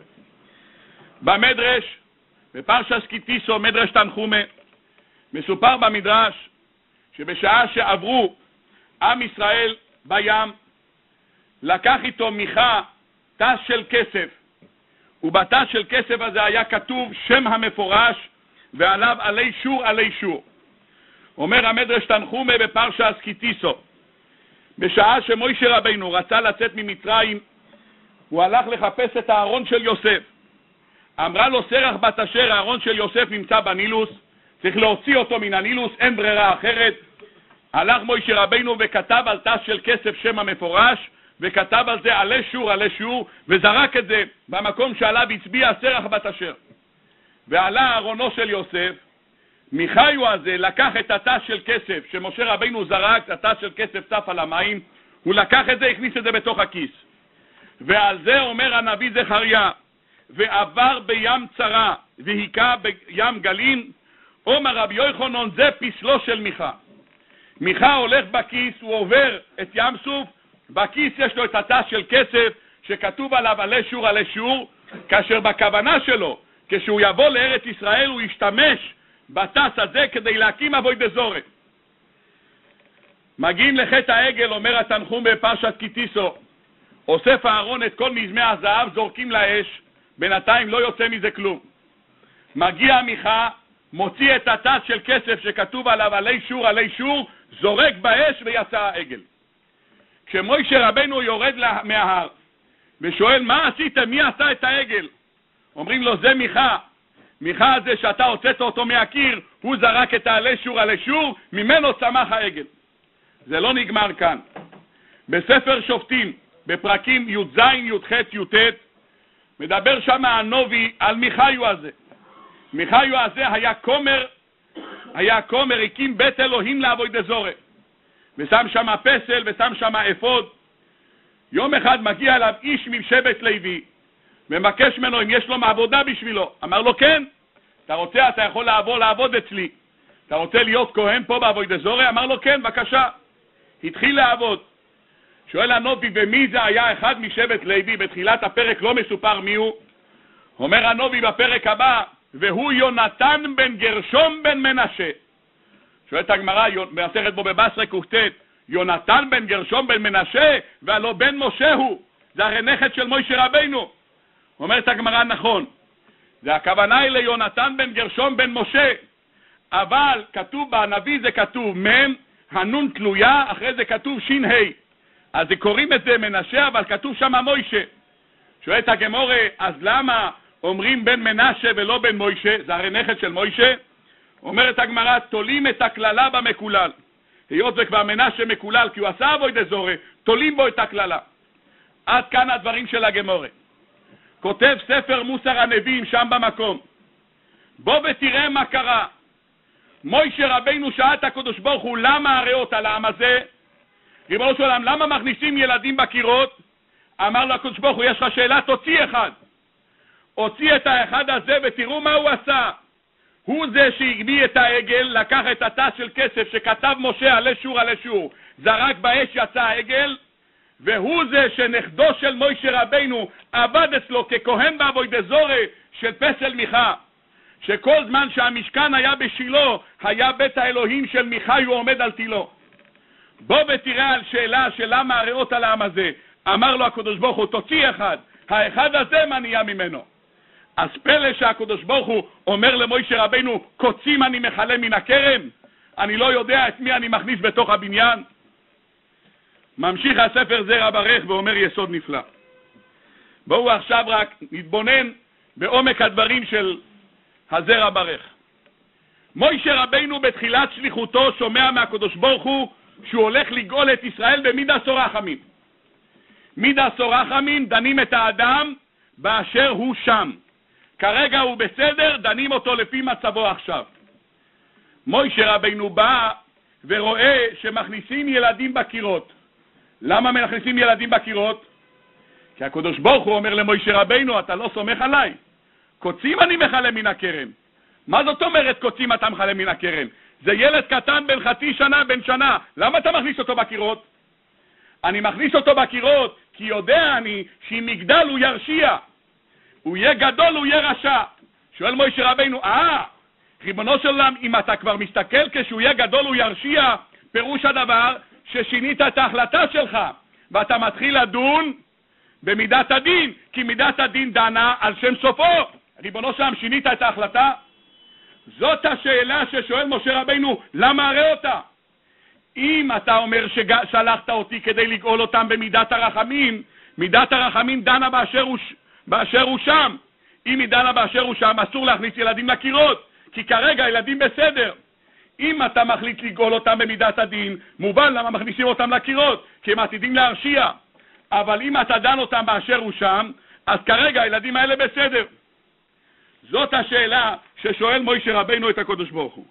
במדרש, בפרשת כי תישא, מדרש תנחומא, מסופר במדרש שבשעה שעברו עם ישראל בים, לקח איתו מיכה תס של כסף, ובתס של כסף הזה היה כתוב שם המפורש, ועליו עלי שור עלי שור. אומר המדרש תנחומא בפרשת כי תישא, בשעה שמוישה רבינו רצה לצאת ממצרים, הוא הלך לחפש את הארון של יוסף. אמרה לו סרח בת אשר, הארון של יוסף נמצא בנילוס, צריך להוציא אותו מן הנילוס, אין ברירה אחרת. הלך מוישה רבינו וכתב על תס של כסף שם המפורש, וכתב על זה עלי שור עלי שור, וזרק את זה במקום שעליו הצביע סרח בת אשר. ועלה ארונו של יוסף, מיכאיו הזה לקח את התס של כסף שמשה רבינו זרק, התס של כסף צף על המים, הוא לקח את זה, הכניס את זה בתוך הכיס. ועל זה אומר הנביא זכריה, ועבר בים צרה והיכה בים גלים, אומר רבי יוחנן, זה פסלו של מיכה. מיכה הולך בכיס, הוא עובר את ים סוף, בכיס יש לו את התס של כסף שכתוב עליו עלי שור עלי שור, כאשר בכוונה שלו, כשהוא יבוא לארץ ישראל, הוא ישתמש בתס הזה כדי להקים עבודת זרה. מגיעים לחטא העגל, אומר התנחומא בפרשת כי תישא, אוסף אהרון את כל מזמי הזהב, זורקים לאש, בינתיים לא יוצא מזה כלום. מגיע מיכה, מוציא את התס של כסף שכתוב עליו עלי שור עלי שור, זורק באש ויצא העגל. כשמוישה רבינו יורד מההר ושואל מה עשיתם, מי עשה את העגל? אומרים לו זה מיכה. מיכה הזה שאתה הוצאת אותו מהקיר, הוא זרק את העלי שור עלי שור, ממנו צמח העגל. זה לא נגמר כאן. בספר שופטים, בפרקים י"ז, י"ח, י"ט, מדבר שם הנובי על מיכאיו הזה. מיכאיו הזה היה כומר, היה כומר, הקים בית אלוהים לעבודת זרה, ושם שם פסל ושם שם אפוד. יום אחד מגיע אליו איש משבט לוי, ומבקש ממנו אם יש לו מעבודה בשבילו. אמר לו כן, אתה רוצה, אתה יכול לעבור לעבוד אצלי, אתה רוצה להיות כהן פה בעבודת זרה? אמר לו כן, בבקשה. התחיל לעבוד. שואל הנובי, ומי זה היה? אחד משבט לוי. בתחילת הפרק לא מסופר מי הוא. אומר הנובי בפרק הבא, והוא יונתן בן גרשום בן מנשה. שואלת הגמרא, מסכת בו בבשרה ק"ט, יונתן בן גרשום בן מנשה, והלא בן משה הוא, זה הרי נכד של מוישה רבינו. אומרת הגמרא, נכון, זה הכוונה היא ליונתן בן גרשום בן משה, אבל כתוב בנביא, זה כתוב מם, הנון תלויה, אחרי זה כתוב שין ה', אז קוראים את זה מנשה, אבל כתוב שם מוישה. שואלת הגמרא, אז למה אומרים בן מנשה ולא בן מוישה? זה הרי נכד של מוישה. אומרת הגמרא, תולים את הכללה במקולל. היות זה כבר מנשה מקולל, כי הוא עשה עבודת זרה, תולים בו את הכללה. עד כאן הדברים של הגמרא. כותב ספר מוסר הנביאים שם במקום, בוא ותראה מה קרה. מוישה רבינו שאל את הקדוש ברוך הוא, למה הריאות על העם הזה? ריבונו של עולם, למה מכניסים ילדים בקירות? אמר לו הקדוש ברוך הוא, יש לך שאלה, תוציא אחד. הוציא את האחד הזה ותראו מה הוא עשה. הוא זה שהגביא את העגל, לקח את התס של כסף שכתב משה עלי שור עלי שור, זרק באש, יצא העגל, והוא זה שנכדו של מוישה רבינו עבד אצלו ככהן בעבודת זרה של פסל מיכה, שכל זמן שהמשכן היה בשילה, היה בית האלוהים של מיכאיו עומד על תילו. בוא ותראה על שאלה של למה הריאות על העם הזה. אמר לו הקדוש ברוך הוא, תוציא אחד, האחד הזה מה נהיה ממנו? אז פלא שהקדוש ברוך הוא אומר למוישה רבינו, קוצים אני מחלה מן הכרם, אני לא יודע את מי אני מכניס בתוך הבניין. ממשיך הספר זרע ברך ואומר יסוד נפלא. בואו עכשיו רק נתבונן בעומק הדברים של הזרע ברך. מוישה רבינו בתחילת שליחותו שומע מהקדוש ברוך הוא שהוא הולך לגאול את ישראל במידה סורחמים. מידה סורחמים דנים את האדם באשר הוא שם. כרגע הוא בסדר, דנים אותו לפי מצבו עכשיו. מוישה רבינו בא ורואה שמכניסים ילדים בקירות. למה מכניסים ילדים בקירות? כי הקדוש ברוך הוא אומר למוישה רבינו, אתה לא סומך עליי. קוצים אני מחלה מן הכרם. מה זאת אומרת קוצים אתה מחלה מן הכרם? זה ילד קטן בן חצי שנה, בן שנה. למה אתה מכניס אותו בקירות? אני מכניס אותו בקירות כי יודע אני שאם יגדל הוא ירשיע. הוא יהיה גדול, הוא יהיה רשע. שואל מוישה רבינו, אה, ריבונו של עולם, אם אתה כבר מסתכל כשהוא יהיה גדול הוא ירשיע, פירוש הדבר ששינית את ההחלטה שלך, ואתה מתחיל לדון במידת הדין, כי מידת הדין דנה על שם סופו. ריבונו של עולם, שינית את ההחלטה? זאת השאלה ששואל משה רבינו, למה הראה אותה? אם אתה אומר ששלחת אותי כדי לגאול אותם במידת הרחמים, מידת הרחמים דנה באשר הוא, באשר הוא שם. אם היא דנה באשר הוא שם, אסור להכניס ילדים לקירות, כי כרגע ילדים בסדר. אם אתה מחליט לגאול אותם במידת הדין, מובן למה מכניסים אותם לקירות, כי הם עתידים להרשיע. אבל אם אתה דן אותם באשר הוא שם, אז כרגע הילדים האלה בסדר. זאת השאלה ששואל מוישה רבינו את הקדוש ברוך הוא.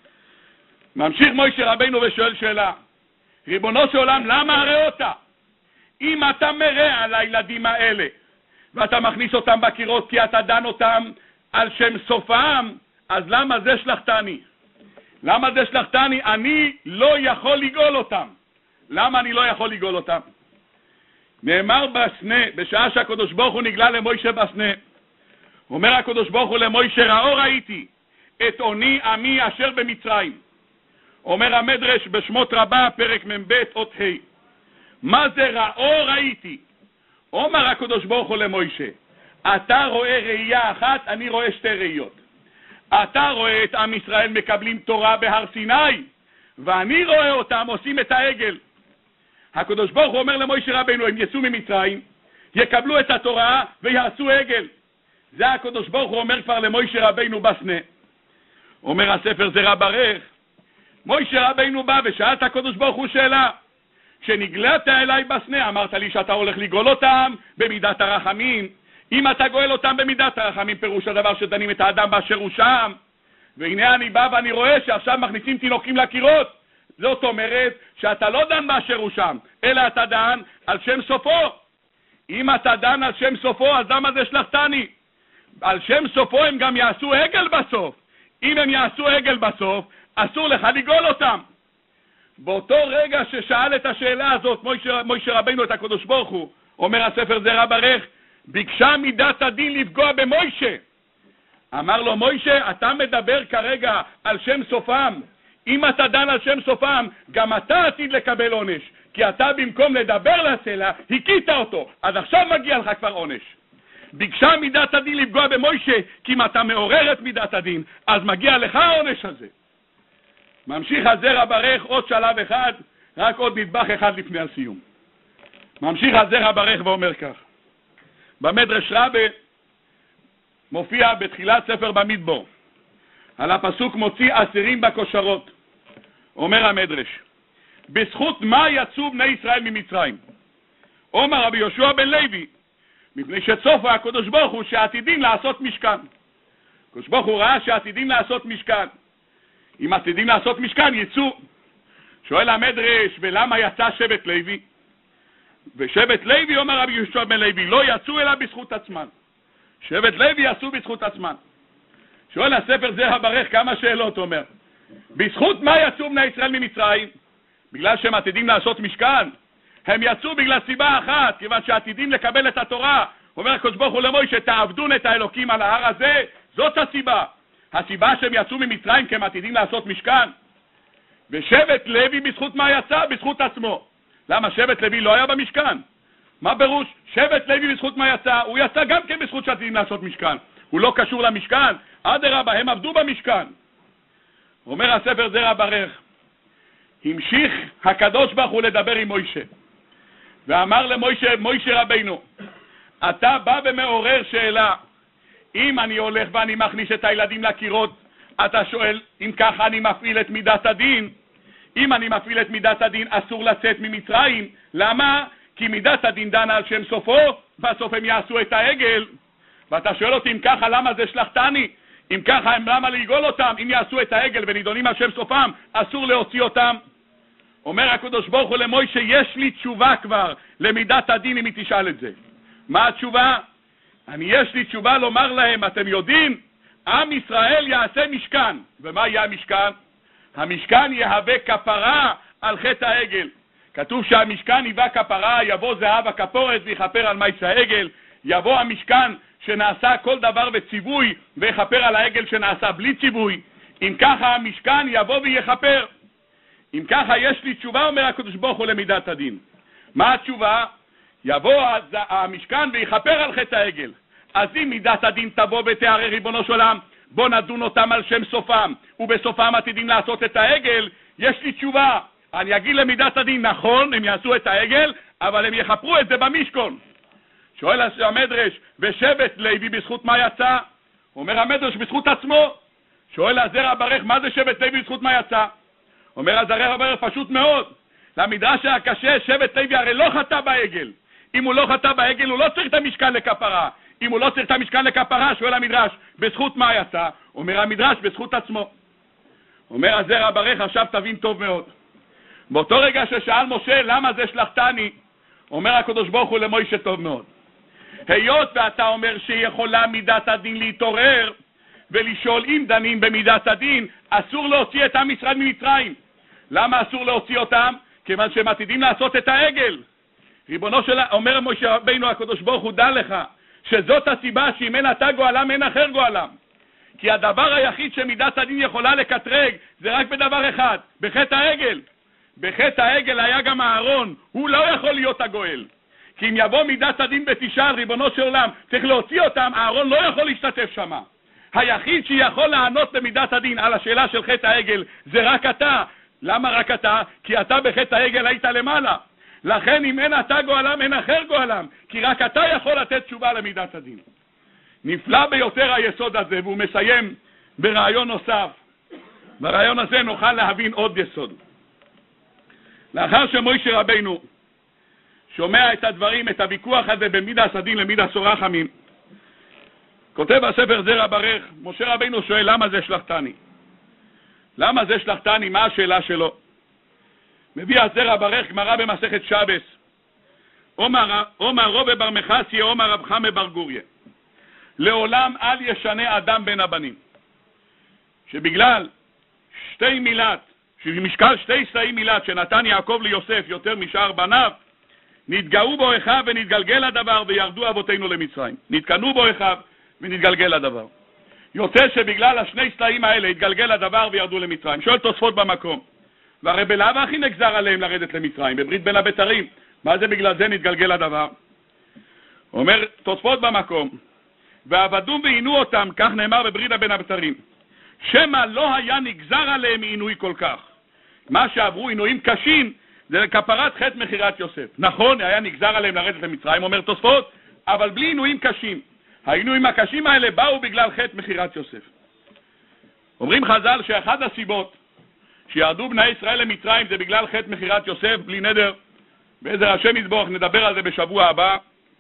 ממשיך מוישה רבינו ושואל שאלה, ריבונו של עולם, למה הראה אותה? אם אתה מראה על הילדים האלה, ואתה מכניס אותם בקירות כי אתה דן אותם על שם סופם, אז למה זה שלחתני? למה זה שלחתני? אני לא יכול לגאול אותם. למה אני לא יכול לגאול אותם? נאמר בסנה, בשעה שהקדוש ברוך הוא נגלה למוישה בסנה, אומר הקדוש ברוך הוא למוישה, ראו ראיתי את עוני עמי אשר במצרים. אומר המדרש בשמות רבה, פרק מ"ב אות ה'. מה זה ראו ראיתי? אומר הקדוש ברוך הוא למוישה, אתה רואה ראייה אחת, אני רואה שתי ראיות. אתה רואה את עם ישראל מקבלים תורה בהר סיני, ואני רואה אותם עושים את העגל. הקדוש ברוך הוא אומר למוישה רבינו, הם יצאו ממצרים, יקבלו את התורה ויעשו עגל. זה הקדוש ברוך הוא אומר כבר למוישה רבינו בסנה. אומר הספר זרע ברך, מוישה רבינו בא ושאל את הקדוש ברוך הוא שאלה. כשנגלת אליי בסנה, אמרת לי שאתה הולך לגאול אותם במידת הרחמים. אם אתה גואל אותם במידת הרחמים, פירוש הדבר שדנים את האדם באשר הוא שם. והנה אני בא ואני רואה שעכשיו מכניסים תינוקים לקירות. זאת אומרת שאתה לא דן באשר הוא שם, אלא אתה דן על שם סופו. אם אתה דן על שם סופו, אז למה זה שלחתני? על שם סופו הם גם יעשו עגל בסוף. אם הם יעשו עגל בסוף, אסור לך לגאול אותם. באותו רגע ששאל את השאלה הזאת מוישה, מוישה רבינו את הקדוש ברוך הוא, אומר הספר זרע ברך, ביקשה מידת הדין לפגוע במוישה. אמר לו מוישה, אתה מדבר כרגע על שם סופם. אם אתה דן על שם סופם, גם אתה עתיד לקבל עונש. כי אתה במקום לדבר לסלע, הכית אותו. אז עכשיו מגיע לך כבר עונש. ביקשה מידת הדין לפגוע במוישה, כי אם אתה מעורר את מידת הדין, אז מגיע לך העונש הזה. ממשיך הזרע ברך עוד שלב אחד, רק עוד נדבך אחד לפני הסיום. ממשיך הזרע ברך ואומר כך. במדרש רבה מופיע בתחילת ספר במדבר, על הפסוק מוציא אסירים בכושרות. אומר המדרש, בזכות מה יצאו בני ישראל ממצרים? אומר רבי יהושע בן לוי, מפני שצופה הקדוש ברוך הוא שעתידים לעשות משכן. הקדוש ברוך הוא ראה שעתידים לעשות משכן. אם עתידים לעשות משכן, יצאו. שואל המדרש, ולמה יצא שבט לוי? ושבט לוי, אומר רבי יהושע בן לוי, לא יצאו אלא בזכות עצמן. שבט לוי יצאו בזכות עצמן. שואל הספר זרע ברך כמה שאלות, אומר. בזכות מה יצאו בני ישראל ממצרים? בגלל שהם עתידים לעשות משכן. הם יצאו בגלל סיבה אחת, כיוון שעתידים לקבל את התורה. אומר הקדוש ברוך הוא למוישה, תעבדון את האלוקים על ההר הזה, זאת הסיבה. הסיבה שהם יצאו ממצרים כי הם עתידים לעשות משכן. ושבט לוי בזכות מה יצא? בזכות עצמו. למה שבט לוי לא היה במשכן? מה פירוש? שבט לוי בזכות מה יצא? הוא יצא גם כן בזכות שעתידים לעשות משכן. הוא לא קשור למשכן. אדרבה, הם עבדו במשכן. אומר הספר זרע ברך, המשיך הקדוש ברוך הוא לדבר עם מוישה. ואמר למוישה, מוישה רבינו, אתה בא ומעורר שאלה, אם אני הולך ואני מכניס את הילדים לקירות, אתה שואל, אם ככה אני מפעיל את מידת הדין, אם אני מפעיל את מידת הדין אסור לצאת ממצרים, למה? כי מידת הדין דנה על שם סופו, בסוף הם יעשו את העגל, ואתה שואל אותי אם ככה למה זה שלחתני, אם ככה הם למה לגאול אותם, אם יעשו את העגל ונידונים על שם סופם, אסור להוציא אותם. אומר הקדוש ברוך הוא למוישה, יש לי תשובה כבר למידת הדין אם היא תשאל את זה. מה התשובה? אני יש לי תשובה לומר להם, אתם יודעים, עם ישראל יעשה משכן, ומה יהיה המשכן? המשכן יהווה כפרה על חטא העגל. כתוב שהמשכן יבוא כפרה, יבוא זהב הכפורת ויכפר על מעשה העגל, יבוא המשכן שנעשה כל דבר בציווי ויכפר על העגל שנעשה בלי ציווי. אם ככה המשכן יבוא ויכפר. אם ככה יש לי תשובה, אומר הקדוש ברוך הוא למידת הדין. מה התשובה? יבוא המשכן ויכפר על חטא העגל. אז אם מידת הדין תבוא ותערר ריבונו של עולם, בוא נדון אותם על שם סופם, ובסופם עתידים לעשות את העגל, יש לי תשובה. אני אגיד למידת הדין, נכון, הם יעשו את העגל, אבל הם יחפרו את זה במשכון. שואל המדרש, ושבט לוי בזכות מה יצא? אומר המדרש בזכות עצמו. שואל הזרע ברך, מה זה שבט לוי בזכות מה יצא? אומר הזרע ברך, פשוט מאוד. למדרש הקשה, שבט לוי הרי לא חטא בעגל. אם הוא לא חטא בעגל, הוא לא צריך את המשכן לכפרה. אם הוא לא צריך את המשכן לכפרה, שואל המדרש, בזכות מה יצא? אומר המדרש, בזכות עצמו. אומר הזרע ברך, עכשיו תבין טוב מאוד. באותו רגע ששאל משה, למה זה שלחתני? אומר הקדוש ברוך הוא למוישה טוב מאוד. היות ואתה אומר שיכולה מידת הדין להתעורר, ולשאול אם דנים במידת הדין, אסור להוציא את עם ישראל ממצרים. למה אסור להוציא אותם? כיוון שהם עתידים לעשות את העגל. ריבונו שלה, אומר משה רבינו הקדוש ברוך הוא, דע לך, שזאת הסיבה שאם אין אתה גואלם, אין אחר גואלם. כי הדבר היחיד שמידת הדין יכולה לקטרג, זה רק בדבר אחד, בחטא העגל. בחטא העגל היה גם אהרון, הוא לא יכול להיות הגואל. כי אם יבוא מידת הדין ותשאל, ריבונו של עולם, צריך להוציא אותם, אהרון לא יכול להשתתף שמה. היחיד שיכול לענות במידת הדין על השאלה של חטא העגל, זה רק אתה. למה רק אתה? כי אתה בחטא העגל היית למעלה. לכן אם אין אתה גואלם, אין אחר גואלם. כי רק אתה יכול לתת תשובה למידת הדין. נפלא ביותר היסוד הזה, והוא מסיים ברעיון נוסף. ברעיון הזה נוכל להבין עוד יסוד. לאחר שמוישה רבינו שומע את הדברים, את הוויכוח הזה בין מידת הדין למידת רחמים, כותב הספר זרע ברך, משה רבינו שואל, למה זה שלחתני? למה זה שלחתני? מה השאלה שלו? מביא הזרע ברך, גמרא במסכת שבס. אומר, אומר רובה בר מחסיה, אומר רב חמא בר גוריה. לעולם אל ישנה אדם בין הבנים. שבגלל שתי מילת, שמשקל שתי שאים מילת שנתן יעקב ליוסף יותר משאר בניו, נתגאו בו אחיו ונתגלגל הדבר וירדו אבותינו למצרים. נתקנו בו אחיו ונתגלגל הדבר. יוצא שבגלל השני סלעים האלה התגלגל הדבר וירדו למצרים. שואל תוספות במקום. והרי בלאו הכי נגזר עליהם לרדת למצרים, בברית בין הבתרים. מה זה בגלל זה נתגלגל הדבר? אומר תוספות במקום, ועבדו ועינו אותם, כך נאמר בברית בין הבתרים. שמה לא היה נגזר עליהם עינוי כל כך. מה שעברו עינויים קשים, זה כפרת חטא מחירת יוסף. נכון, היה נגזר עליהם לרדת למצרים, אומר תוספות, אבל בלי עינויים קשים. העינויים הקשים האלה באו בגלל חטא מחירת יוסף. אומרים חז"ל שאחד הסיבות שירדו בני ישראל למצרים זה בגלל חטא מחירת יוסף, בלי נדר, בעזר השם יתברך, נדבר על זה בשבוע הבא.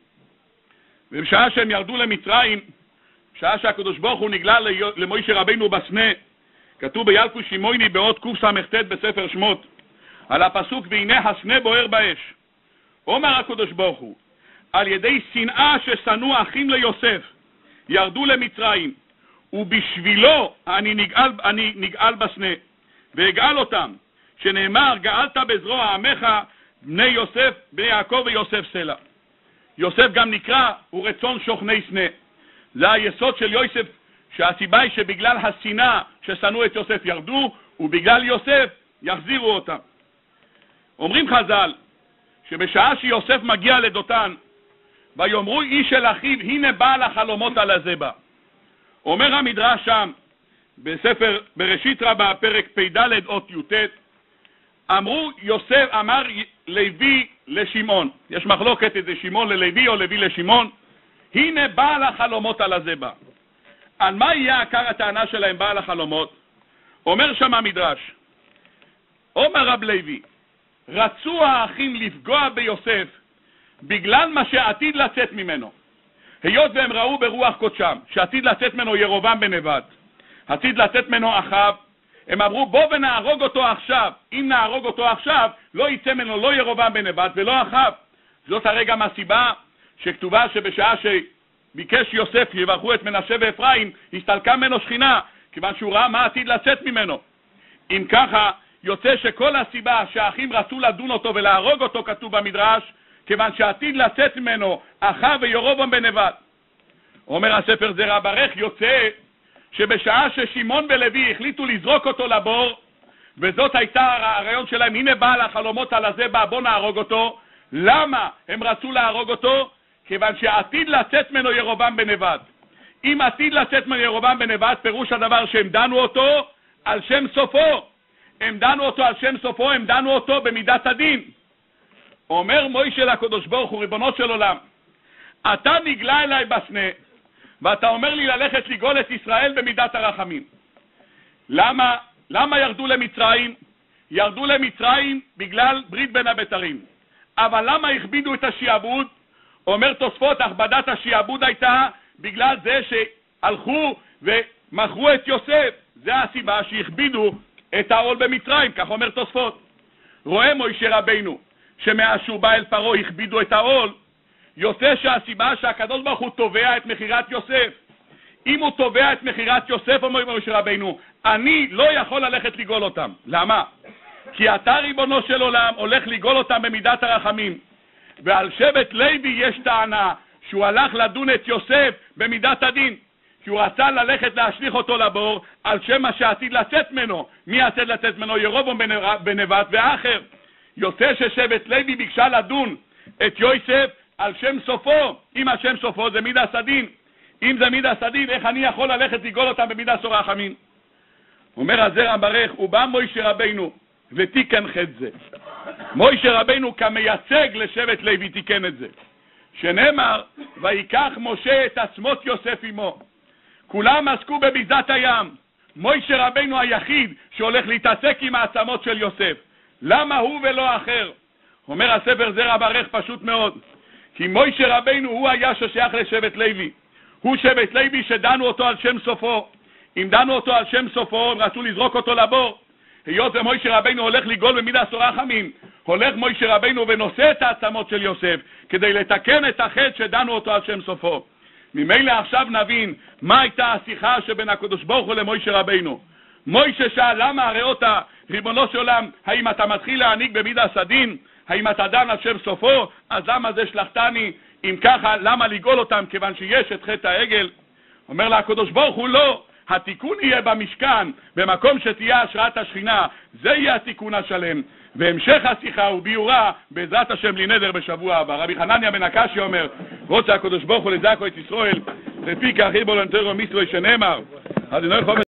ובשעה שהם ירדו למצרים, בשעה שהקדוש ברוך הוא נגלה למוישה רבינו בסנה, כתוב בילקוט שמעוני באות קס"ט בספר שמות, על הפסוק והנה הסנה בוער באש. אומר הקדוש ברוך הוא, על ידי שנאה ששנאו אחים ליוסף ירדו למצרים, ובשבילו אני נגאל, אני נגאל בסנה והגאל אותם, שנאמר גאלת בזרוע עמך בני יוסף, בני יעקב ויוסף סלע. יוסף גם נקרא הוא רצון שוכני סנה. זה היסוד של יוסף, שהסיבה היא שבגלל השנאה ששנאו את יוסף ירדו, ובגלל יוסף יחזירו אותם. אומרים חז"ל שבשעה שיוסף מגיע לדותן, ויאמרו איש אל אחיו, הנה בעל החלומות על הזה בא. אומר המדרש שם בספר בראשית רבה פרק פ"ד אות י"ט, אמרו יוסף, אמר לוי לשמעון, יש מחלוקת את זה שמעון ללוי או לוי לשמעון, הנה בעל החלומות על הזה בא. על מה יהיה עיקר הטענה שלהם בעל החלומות? אומר שם המדרש, אומר רב לוי, רצו האחים לפגוע ביוסף בגלל מה שעתיד לצאת ממנו. היות והם ראו ברוח קודשם שעתיד לצאת ממנו ירובעם בן נבט, עתיד לצאת ממנו אחאב, הם אמרו בוא ונהרוג אותו עכשיו. אם נהרוג אותו עכשיו לא יצא ממנו לא ירובעם בן נבט ולא אחאב. זאת הרי גם הסיבה שכתובה שבשעה שביקש יוסף יברכו את מנשה ואפרים הסתלקה ממנו שכינה, כיוון שהוא ראה מה עתיד לצאת ממנו. אם ככה יוצא שכל הסיבה שהאחים רצו לדון אותו ולהרוג אותו כתוב במדרש כיוון שעתיד לצאת ממנו אחאב וירובעם בן נבט. אומר הספר זרע ברך, יוצא שבשעה ששמעון ולוי החליטו לזרוק אותו לבור, וזאת הייתה הרעיון שלהם, הנה בעל החלומות על הזה בא, בוא נהרוג אותו. למה הם רצו להרוג אותו? כיוון שעתיד לצאת ממנו ירובעם בן נבט. אם עתיד לצאת ממנו ירובעם בן נבט, פירוש הדבר שהם דנו אותו על שם סופו. הם דנו אותו על שם סופו, הם דנו אותו במידת הדין. אומר מוישה לקדוש ברוך הוא, ריבונו של עולם, אתה נגלה אליי בסנה, ואתה אומר לי ללכת לגאול את ישראל במידת הרחמים. למה? למה ירדו למצרים? ירדו למצרים בגלל ברית בין הבתרים. אבל למה הכבידו את השיעבוד? אומר תוספות, הכבדת השיעבוד הייתה בגלל זה שהלכו ומכרו את יוסף. זה הסיבה שהכבידו את העול במצרים, כך אומר תוספות. רואה מוישה רבינו שמאז שהוא בא אל פרעה הכבידו את העול, יוצא שהסיבה שהקדוש ברוך הוא תובע את מחירת יוסף. אם הוא תובע את מחירת יוסף, אומר מוישה רבינו, אני לא יכול ללכת לגאול אותם. למה? כי אתה ריבונו של עולם הולך לגאול אותם במידת הרחמים. ועל שבט לוי יש טענה שהוא הלך לדון את יוסף במידת הדין, כי הוא רצה ללכת להשליך אותו לבור על שם מה שעתיד לצאת ממנו. מי עתיד לצאת ממנו? ירובעם בן נבט ואחר. יוצא ששבט לוי ביקשה לדון את יוסף על שם סופו. אם השם סופו זה מידת הדין, אם זה מידת הדין, איך אני יכול ללכת לגאול אותם במידת הרחמים? אומר הזרע ברך, ובא מוישה רבינו ותיקן חטא זה. מוישה רבינו כמייצג לשבט לוי תיקן את זה, שנאמר ויקח משה את עצמות יוסף עמו. כולם עסקו בביזת הים, מוישה רבינו היחיד שהולך להתעסק עם העצמות של יוסף. למה הוא ולא אחר? אומר הספר זרע ברך פשוט מאוד, כי מוישה רבינו הוא היה ששייך לשבט לוי, הוא שבט לוי שדנו אותו על שם סופו. אם דנו אותו על שם סופו הם רצו לזרוק אותו לבור. היות ומוישה רבינו הולך לגאול במידת הרחמים, הולך מוישה רבינו ונושא את העצמות של יוסף כדי לתקן את החטא שדנו אותו על שם סופו. ממילא עכשיו נבין מה הייתה השיחה שבין הקדוש ברוך הוא למוישה רבינו. מוישה שאל למה הרי אותה ריבונו של עולם, האם אתה מתחיל להעניק במידת הדין? האם אתה דן על שם סופו? אז למה זה שלחתני? אם ככה למה לגאול אותם כיוון שיש את חטא העגל? אומר לה הקדוש ברוך הוא לא, התיקון יהיה במשכן, במקום שתהיה השראת השכינה, זה יהיה התיקון השלם. והמשך השיחה הוא ביורה בעזרת השם לי נדר בשבוע הבא. רבי חנניה בן הקשיא אומר, רוצה הקדוש ברוך הוא לזכו את ישראל לפי כך ריבו לנטרו מיסטרו שנאמר, אז